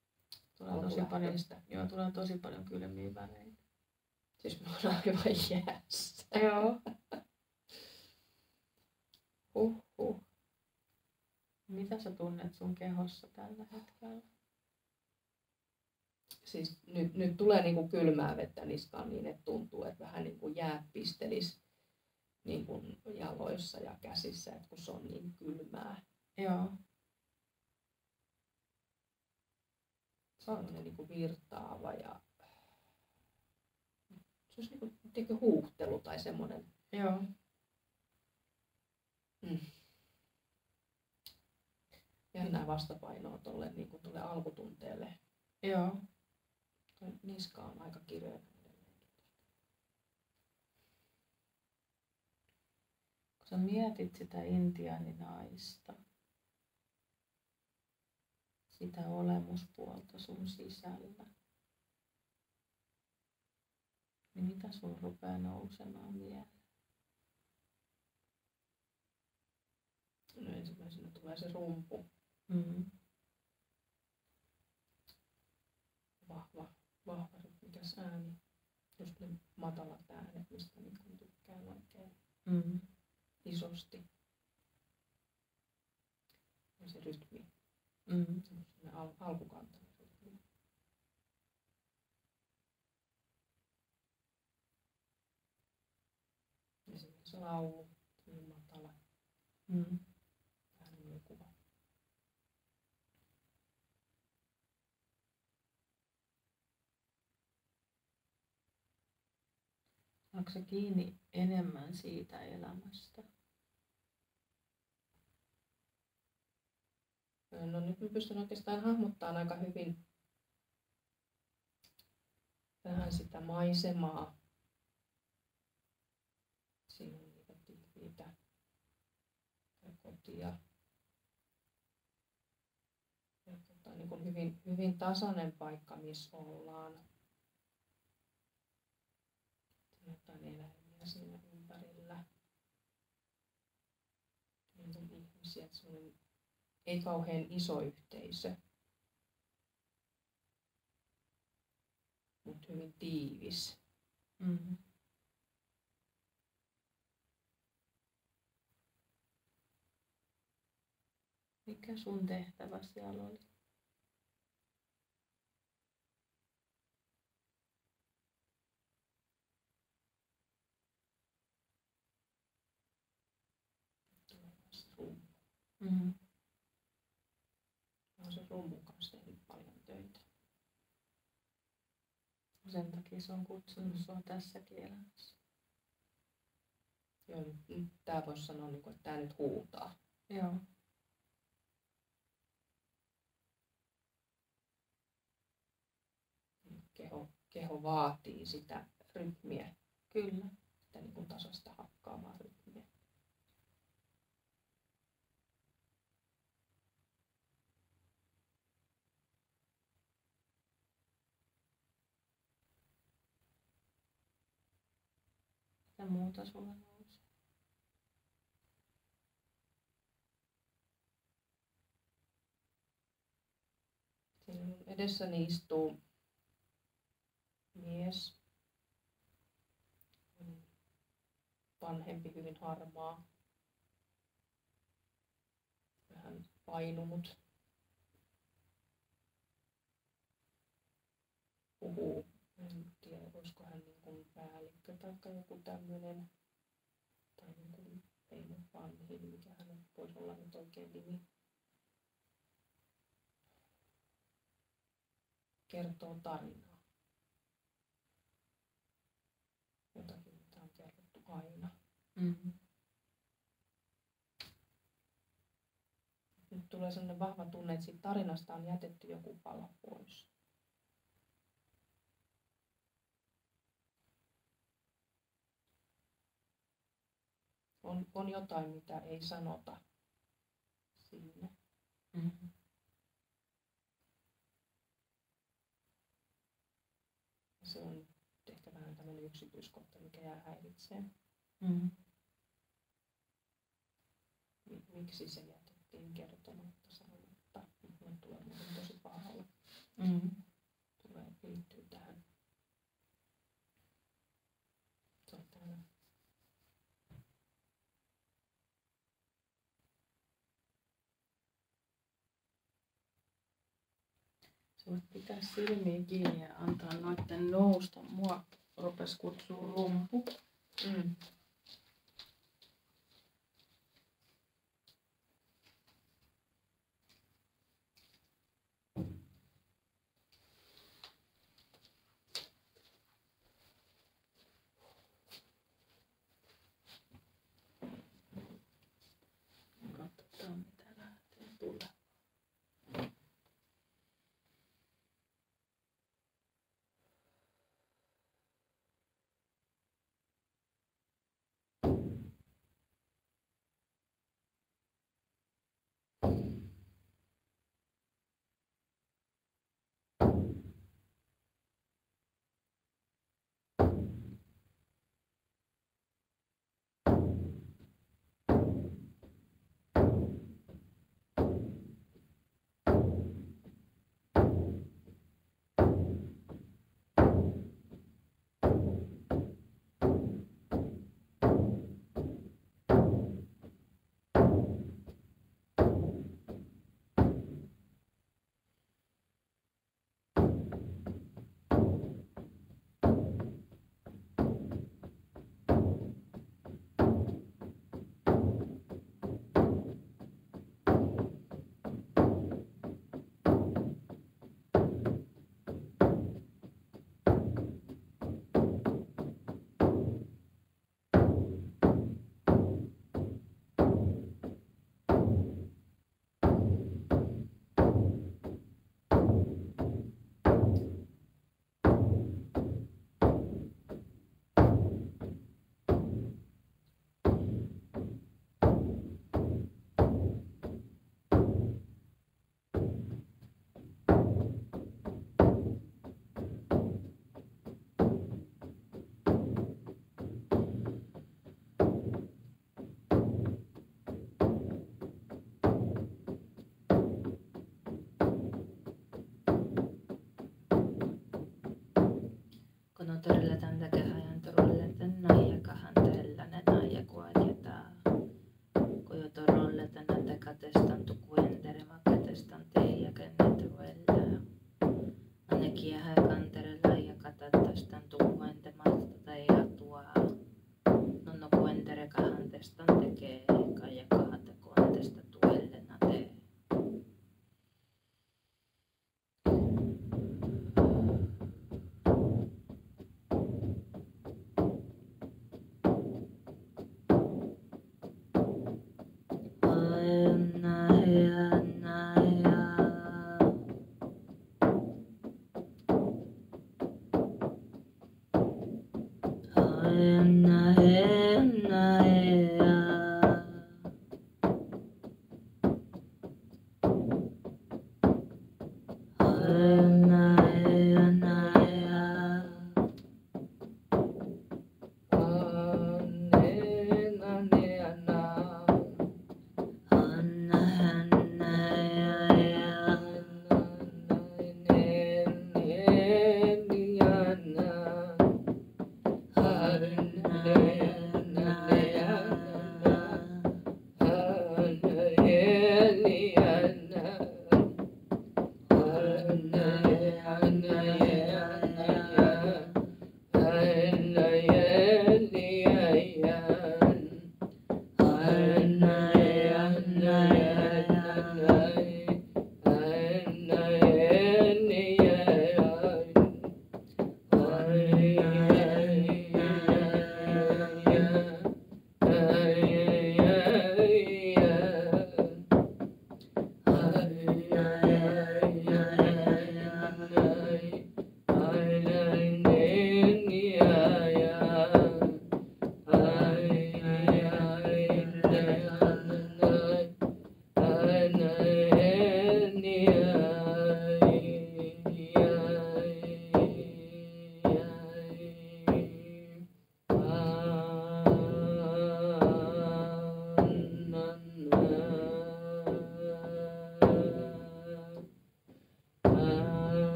Tulee tosi paljon kylmiä väreitä.
Siis mä oon aivan jäässä.
Joo. Mitä sä tunnet sun kehossa tällä hetkellä?
Siis nyt tulee niinku kylmää vettä niskaan niin, että tuntuu, että vähän niin kuin jäät pistelis niin kuin jaloissa ja käsissä, että kun se on niin kylmää.
Joo.
Se on niin kuin virtaava ja se olisi niin kuin huuhtelu tai semmoinen.
Joo.
Jännää vastapainoa tolle, niin kuin tuolle alkutunteelle.
Joo.
Niska on aika kireä.
Kun sä mietit sitä intiaaninaista, sitä olemuspuolta sun sisällä, niin mitä sun rupeaa nousemaan mieleen?
No ensimmäisenä tulee se rumpu. Vahva rytmikäs ääni. Just ne matalat äänet, mistä niin tykkään oikein isosti. Ja se rytmi. Alkukantainen rytmi. Ja sitten se laulu, niin matala. Vähän liukuva.
Onko se kiinni enemmän siitä elämästä?
No nyt mä pystyn oikeastaan hahmottamaan aika hyvin vähän sitä maisemaa. Siinä on niitä tiiviitä kotia. Ja niin kuin hyvin tasainen paikka, missä ollaan. Jotain eläimiä siinä ympärillä. Niin on ihmisiä, että se on ei kauhean iso yhteisö, mutta hyvin tiivis.
Mikä sun tehtävä siellä oli?
Olen sen rumpun kanssa tehnyt paljon töitä.
Sen takia se on kutsunut sua tässäkin elämässä.
Joo, nyt tää voisi sanoa, että tää nyt huutaa.
Joo.
Keho vaatii sitä rytmiä.
Kyllä.
Sitä niin kuin tasaista hakkaamaa rytmiä.
Ja muuta sulla nousee.
Siinä edessäni istuu mies. Vanhempi, hyvin harmaa. Vähän painunut. Puhuu. En tiedä, olisiko hän niin kuin päällikkö tai joku tämmöinen. Tai niin kuin, ei nyt vaan mikä hän voisi olla nyt oikein nimi. Kertoo tarinaa. Jotakin, mitä on kerrottu aina.
Mm-hmm.
Nyt tulee sellainen vahva tunne, että siitä tarinasta on jätetty joku pala pois. On jotain, mitä ei sanota sinne.
Mm-hmm.
Se on ehkä vähän tämmöinen yksityiskohta, mikä jää häiritseen.
Mm-hmm.
Miksi se jätettiin kertomatta, sanomatta? Mulle tulee muuten tosi paha olla.
Mm-hmm.
Liittyy tähän. Se on täällä.
Sä voit pitää silmiä kiinni ja antaa noitten nousta. Mua rupesi kutsua rumpu.
Mm.
Katsotaan mitä lähtee tulemaan.
Konotorilla tanta kehajan torolle tänä ja kahan tällä nenä ja kuajetaa. Kojo torolle tänä te katestan tukuentere ma katestan teija kennet ruella. Anekin ja kanterella ja katattastan tukuente malta tai atua. Nonno kuentere kahan testan tekee ja kahate kontesta tuelle nate.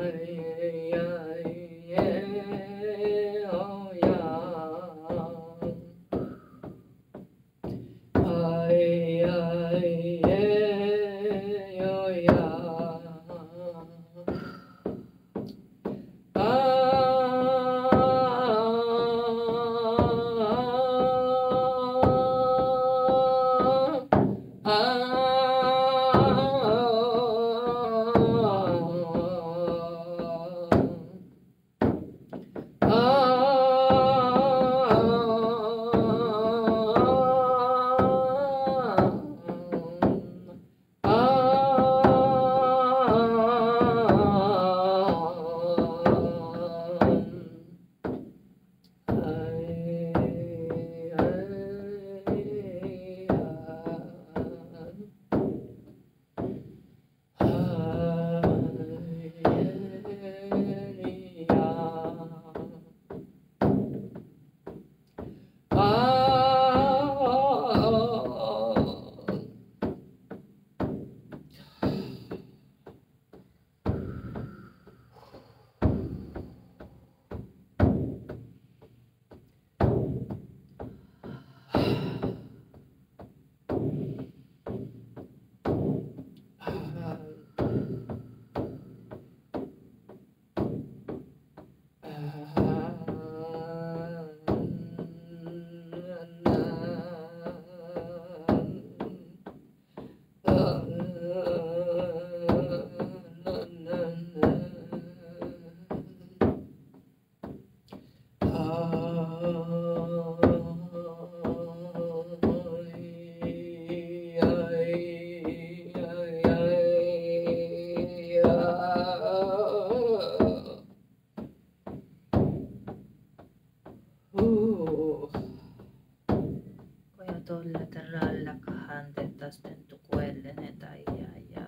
Tolle terralla kahan tehtasten tukuellene ja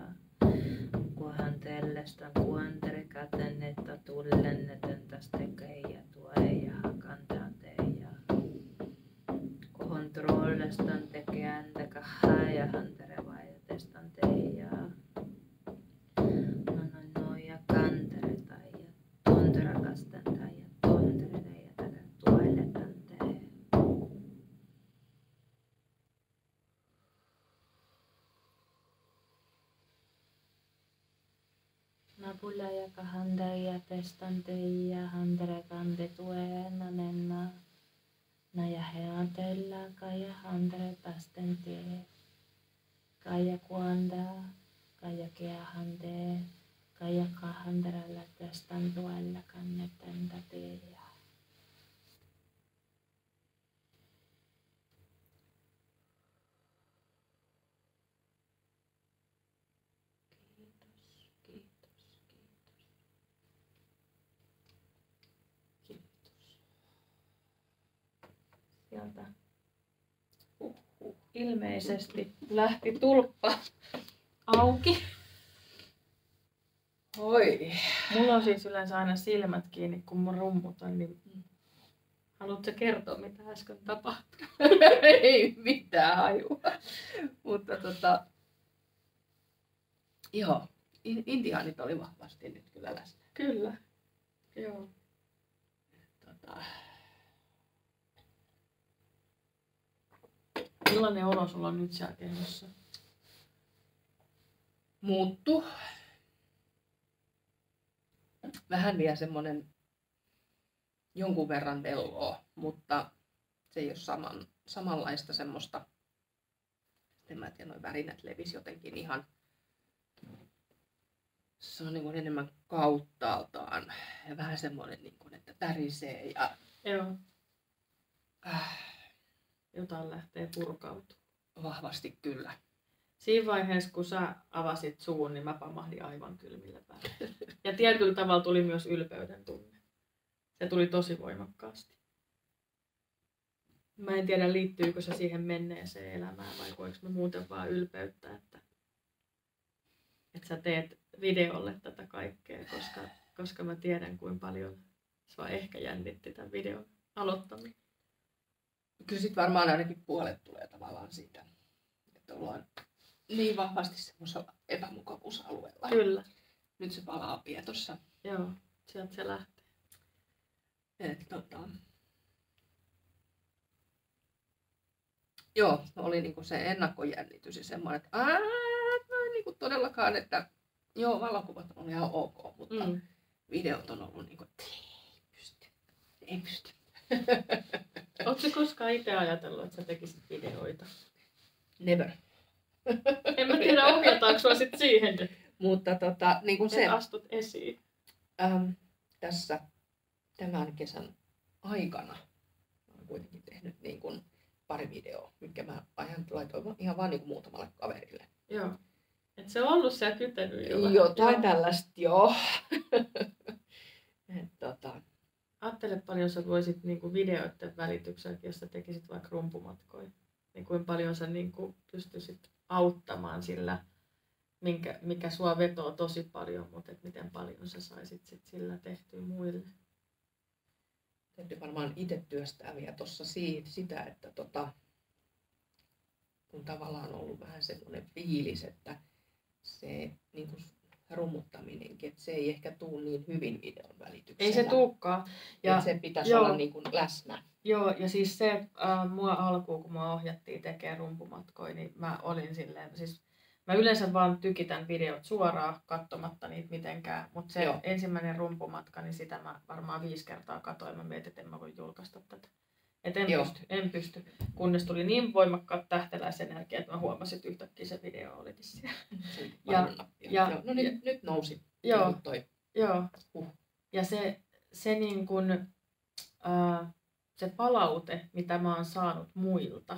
kuhan tellestan kuantere katennetta tullenneten tästä keijä tuo ja hakantaan ja kohon trollestan tekeäntä kahaa ja hantere vaijatestan ja no ja kantere tai ja tonterakasten tai ja tontere ja tätä tuelletan Napulla ja kahanda ja testante ja handere kante tuena nenna. Na ja heantella kaya handere tasten tee. Kaya kuanda, kaya keahande, kaya kahanderella testan tuella kannetenta tee. Sieltä ilmeisesti lähti tulppa auki.
Oi.
Mulla on siis yleensä aina silmät kiinni, kun mä rummutan, niin haluatko kertoa, mitä äsken tapahtui?
Ei mitään hajua. Mutta joo, intiaanit oli vahvasti nyt kyllä läsnä.
Kyllä. Joo. Millainen olo sulla on nyt siellä kehossa?
Muuttu. Vähän vielä semmonen jonkun verran velloo, mutta se ei ole samanlaista semmoista. En mä tiedä, noi värinät levisi jotenkin ihan. Se on niin kuin enemmän kauttaaltaan ja vähän semmoinen, niin kuin, että tärisee ja
Joo. Jotain lähtee purkautumaan.
Vahvasti kyllä.
Siinä vaiheessa, kun sä avasit suun, niin mä pamahdin aivan kylmille päälle. Ja tietyllä tavalla tuli myös ylpeyden tunne. Se tuli tosi voimakkaasti. Mä en tiedä, liittyykö se siihen menneeseen elämään vai voiko me muuten vaan ylpeyttä, että sä teet videolle tätä kaikkea, koska mä tiedän, kuinka paljon sua ehkä jännitti tämän videon aloittaminen.
Kyllä sit varmaan ainakin puolet tulee tavallaan siitä, että ollaan niin vahvasti semmoisella epämukavuusalueella.
Kyllä.
nyt se palaa pietossa.
Joo, sieltä se lähtee.
Joo, oli niinku se ennakkonjännitys ja semmoinen, että no niinku todellakaan, että joo, valokuvat on ihan ok, mutta videot on ollut niinku, että ei pysty.
Oletko koskaan itse ajatellut, että sä tekisit videoita?
Never.
En mä tiedä, ohjataanko sua sit siihen,
Mutta niin se
astut esiin.
Tässä tämän kesän aikana olen kuitenkin tehnyt niin kuin pari videoa, mitkä mä laitoin ihan vaan niin kuin muutamalle kaverille.
Joo. Et se on ollut siellä kytely jo.
Jotain tällaista, joo.
Ajattele paljon sä voisit niinku videoiden välityksellä, jos sä tekisit vaikka rumpumatkoja. Niin kuin paljon sä niinku pystyisit auttamaan sillä, mikä sua vetoo tosi paljon, mutta et miten paljon sä saisit sit sillä tehtyä muille.
Täytyy varmaan itse työstää vielä tuossa sitä, että kun tavallaan on ollut vähän semmoinen fiilis, että se niin kuin rummuttaminenkin, että se ei ehkä tule niin hyvin videon välityksellä.
Ei se tulekaan.
Ja se pitäisi olla niin kuin läsnä.
Joo, ja siis se mua alkuun, kun mua ohjattiin tekemään rumpumatkoja, niin mä olin silleen, siis mä yleensä vaan tykitän videot suoraan, katsomatta niitä mitenkään, mutta se ensimmäinen rumpumatka, niin sitä mä varmaan 5 kertaa katoin, mä mietin, että en mä voi julkaista tätä. Et en pysty, kunnes tuli niin voimakkaat tähteläisenergiat, että mä huomasin, että yhtäkkiä se video olikin siellä.
No niin, nyt nousi.
Joo. Ja se niin kun, se palaute, mitä mä oon saanut muilta,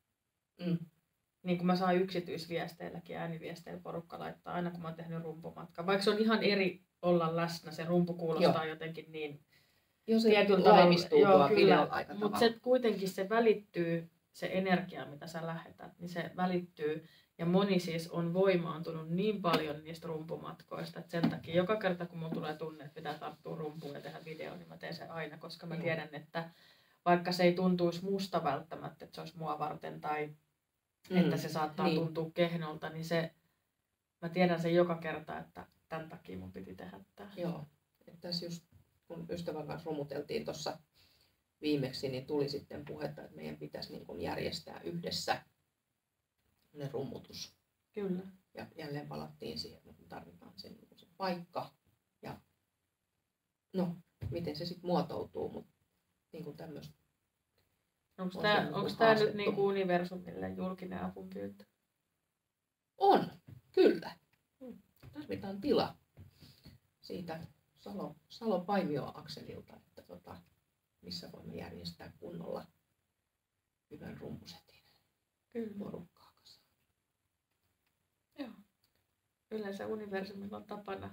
niin kuin mä saan yksityisviesteilläkin, ääniviesteillä porukka laittaa aina, kun mä oon tehnyt rumpumatkan. Vaikka se on ihan eri olla läsnä, se rumpu kuulostaa jotenkin niin tietyllä tavalla. Kyllä, mutta se kuitenkin se välittyy, se energia, mitä sä lähetät, niin se välittyy. Ja moni siis on voimaantunut niin paljon niistä rumpumatkoista, että sen takia joka kerta, kun mulla tulee tunne, että pitää tarttua rumpuun ja tehdä video, niin mä teen sen aina, koska mä tiedän, että vaikka se ei tuntuisi musta välttämättä, että se olisi mua varten tai että se saattaa tuntua kehnolta, niin mä tiedän sen joka kerta, että tämän takia mun piti tehdä tämä.
Joo, että tässä just kun ystävän kanssa rummuteltiin tuossa viimeksi, niin tuli sitten puhetta, että meidän pitäisi niin kuin järjestää yhdessä ne rummutus.
Kyllä.
Ja jälleen palattiin siihen, että me tarvitaan se paikka ja no, miten se sitten muotoutuu, mutta niin kuin tämmöistä.
Onko tämä nyt niin kuin universumille julkinen apunpyyntö?
On, kyllä. Tarvitaan tila siitä Salo-Paimio-akselilta, että missä voimme järjestää kunnolla hyvän rumpusetin porukkaa kasaan.
Joo. Yleensä universumilla on tapana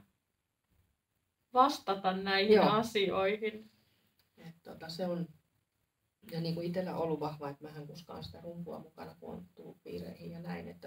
vastata näihin asioihin.
Se on ja niin kuin itsellä ollut vahva, että mähän kuskaan sitä rumpua mukana, kun on tullut piireihin ja näin, että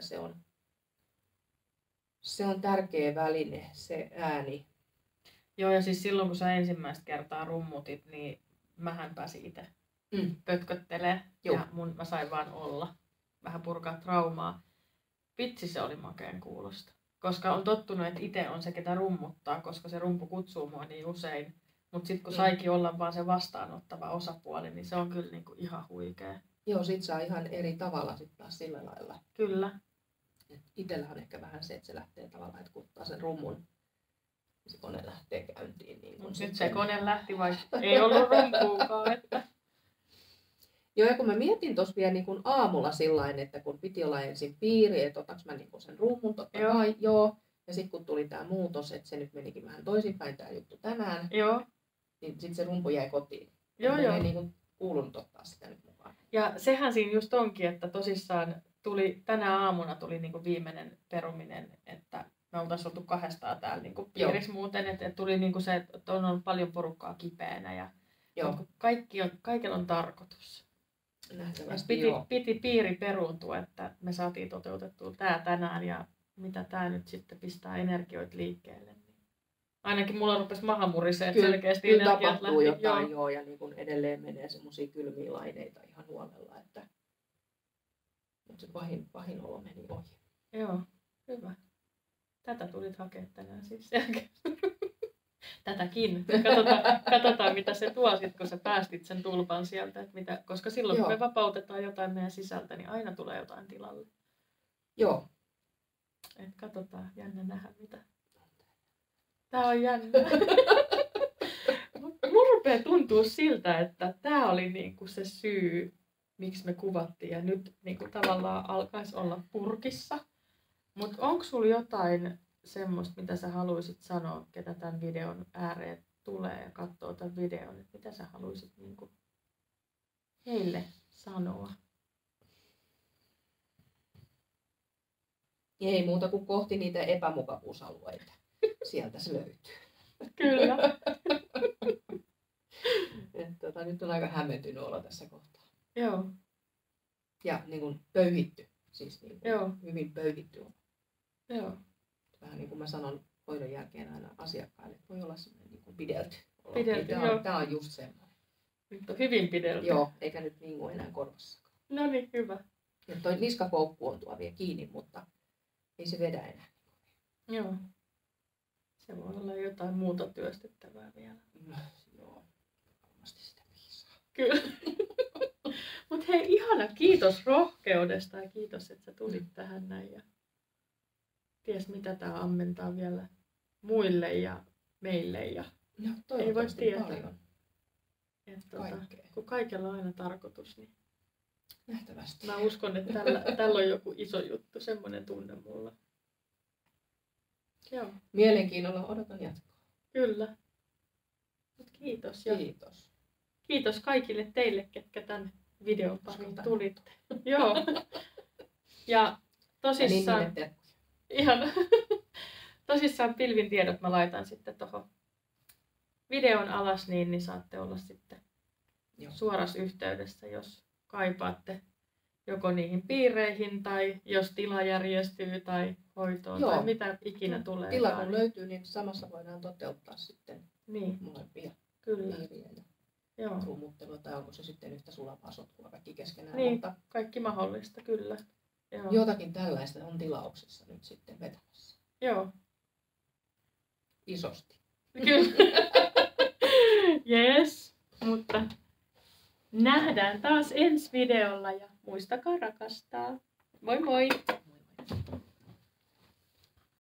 se on tärkeä väline, se ääni.
Joo, ja siis silloin kun sä ensimmäistä kertaa rummutit, niin mähän pääsin itse pötköttelemään ja mä sain vaan olla, vähän purkaa traumaa. Vitsi, se oli makeen kuulosta, koska on tottunut, että itse on se, ketä rummuttaa, koska se rumpu kutsuu mua niin usein. Mutta sitten kun saikin olla vaan se vastaanottava osapuoli, niin se on kyllä niinku ihan huikea.
Joo, sit saa ihan eri tavalla sit taas sillä lailla.
Kyllä.
Itellä on ehkä vähän se, että se lähtee tavallaan, että kun ottaa sen rummun, se kone lähtee käyntiin. Niin
nyt se kone lähti, vaikka ei ollut rumpuukaan. Että...
Joo, ja kun mä mietin tuossa vielä niin kun aamulla sillain, että kun piti olla ensin piiri, että otaks mä niin kun sen rummun, totta kai, joo. Ja sitten kun tuli tämä muutos, että se nyt menikin vähän toisinpäin tämä juttu tänään, niin sitten se rumpu jäi kotiin. Joo. Ei niin kuin kuulunut ottaa sitä nyt mukaan.
Ja sehän siinä just onkin, että tosissaan tänä aamuna tuli niin kuin viimeinen peruminen, että me oltaisiin oltu 2 täällä niin kuin piirissä muuten, että tuli niin kuin se, että on ollut paljon porukkaa kipeänä ja kaikilla on tarkoitus. Piti piiri peruuntua, että me saatiin toteutettua tämä tänään ja mitä tämä nyt sitten pistää energioita liikkeelle. Niin ainakin mulla rupesi maha murisee, että selkeästi
kyllä
energiat
tapahtuu
lähti.
Jotain, ja niin kun edelleen menee semmoisia kylmiä laineita ihan huolella, että mutta se pahin olo meni ohi.
Joo, hyvä. Tätä tulit hakemaan tänään siis selkeästi. Tätäkin. Katsotaan, mitä se tuo sit, kun sä päästit sen tulpan sieltä. Että mitä, koska silloin, kun me vapautetaan jotain meidän sisältä, niin aina tulee jotain tilalle.
Joo.
Et katsotaan, jännä nähdä mitä. Tää on jännä. Mun rupeaa tuntua siltä, että tää oli niinku se syy, miksi me kuvattiin. Ja nyt niinku tavallaan alkaisi olla purkissa. Mutta onko sulla jotain semmoista, mitä sä haluaisit sanoa, ketä tämän videon ääreen tulee ja katsoo tämän videon, että mitä sä haluaisit niinku heille sanoa?
Ei muuta kuin kohti niitä epämukavuusalueita. Sieltä se löytyy.
Kyllä.
Nyt on aika hämmentynyt olla tässä kohtaa.
Joo.
Ja niin kuin pöyhitty. Siis niin kuin
Joo.
hyvin pöyhitty.
Joo.
Vähän niin kuin mä sanon hoidon jälkeen aina asiakkaille, että voi olla semmoinen niin kuin pidelty. Tämä on just semmoinen.
Nyt on hyvin pidelty.
Joo, eikä nyt vingu enää korvassakaan.
No niin, hyvä.
Ja toi niskakoukku on tuo vielä kiinni, mutta ei se vedä enää.
Joo. Se voi olla jotain muuta työstettävää vielä.
Joo, varmasti sitä viisaa.
Kyllä. Mut hei, ihana, kiitos rohkeudesta ja kiitos, että sä tulit tähän näin. Ja ties mitä tää ammentaa vielä muille ja meille. Ja
No,
ei voi tietää.
paljon.
Kun kaikella on aina tarkoitus, niin
Nähtävästi.
mä uskon, että tällä on joku iso juttu, semmoinen tunne mulla. Joo.
Mielenkiinnolla odotan jatkoa.
Kyllä. Mut kiitos. Ja
Kiitos.
kiitos kaikille teille, ketkä tämän videon pariin tulitte. Joo. Ja tosissaan, ihan, tosissaan pilvin tiedot mä laitan sitten tuohon videon alas, niin saatte olla sitten suorassa yhteydessä, jos kaipaatte joko niihin piireihin tai jos tila järjestyy tai hoitoon tai mitä ikinä tulee.
Tila kun löytyy, niin samassa voidaan toteuttaa sitten molempia piiriä ja ruumuttelua, tai onko se sitten yhtä sulavaa sotkua kaikki keskenään.
Niin,
mutta
kaikki mahdollista, kyllä. Joo.
Jotakin tällaista on tilauksessa nyt sitten vetämässä.
Joo.
Isosti.
Kyllä. Yes, mutta nähdään taas ensi videolla ja muistakaa rakastaa. Moi moi!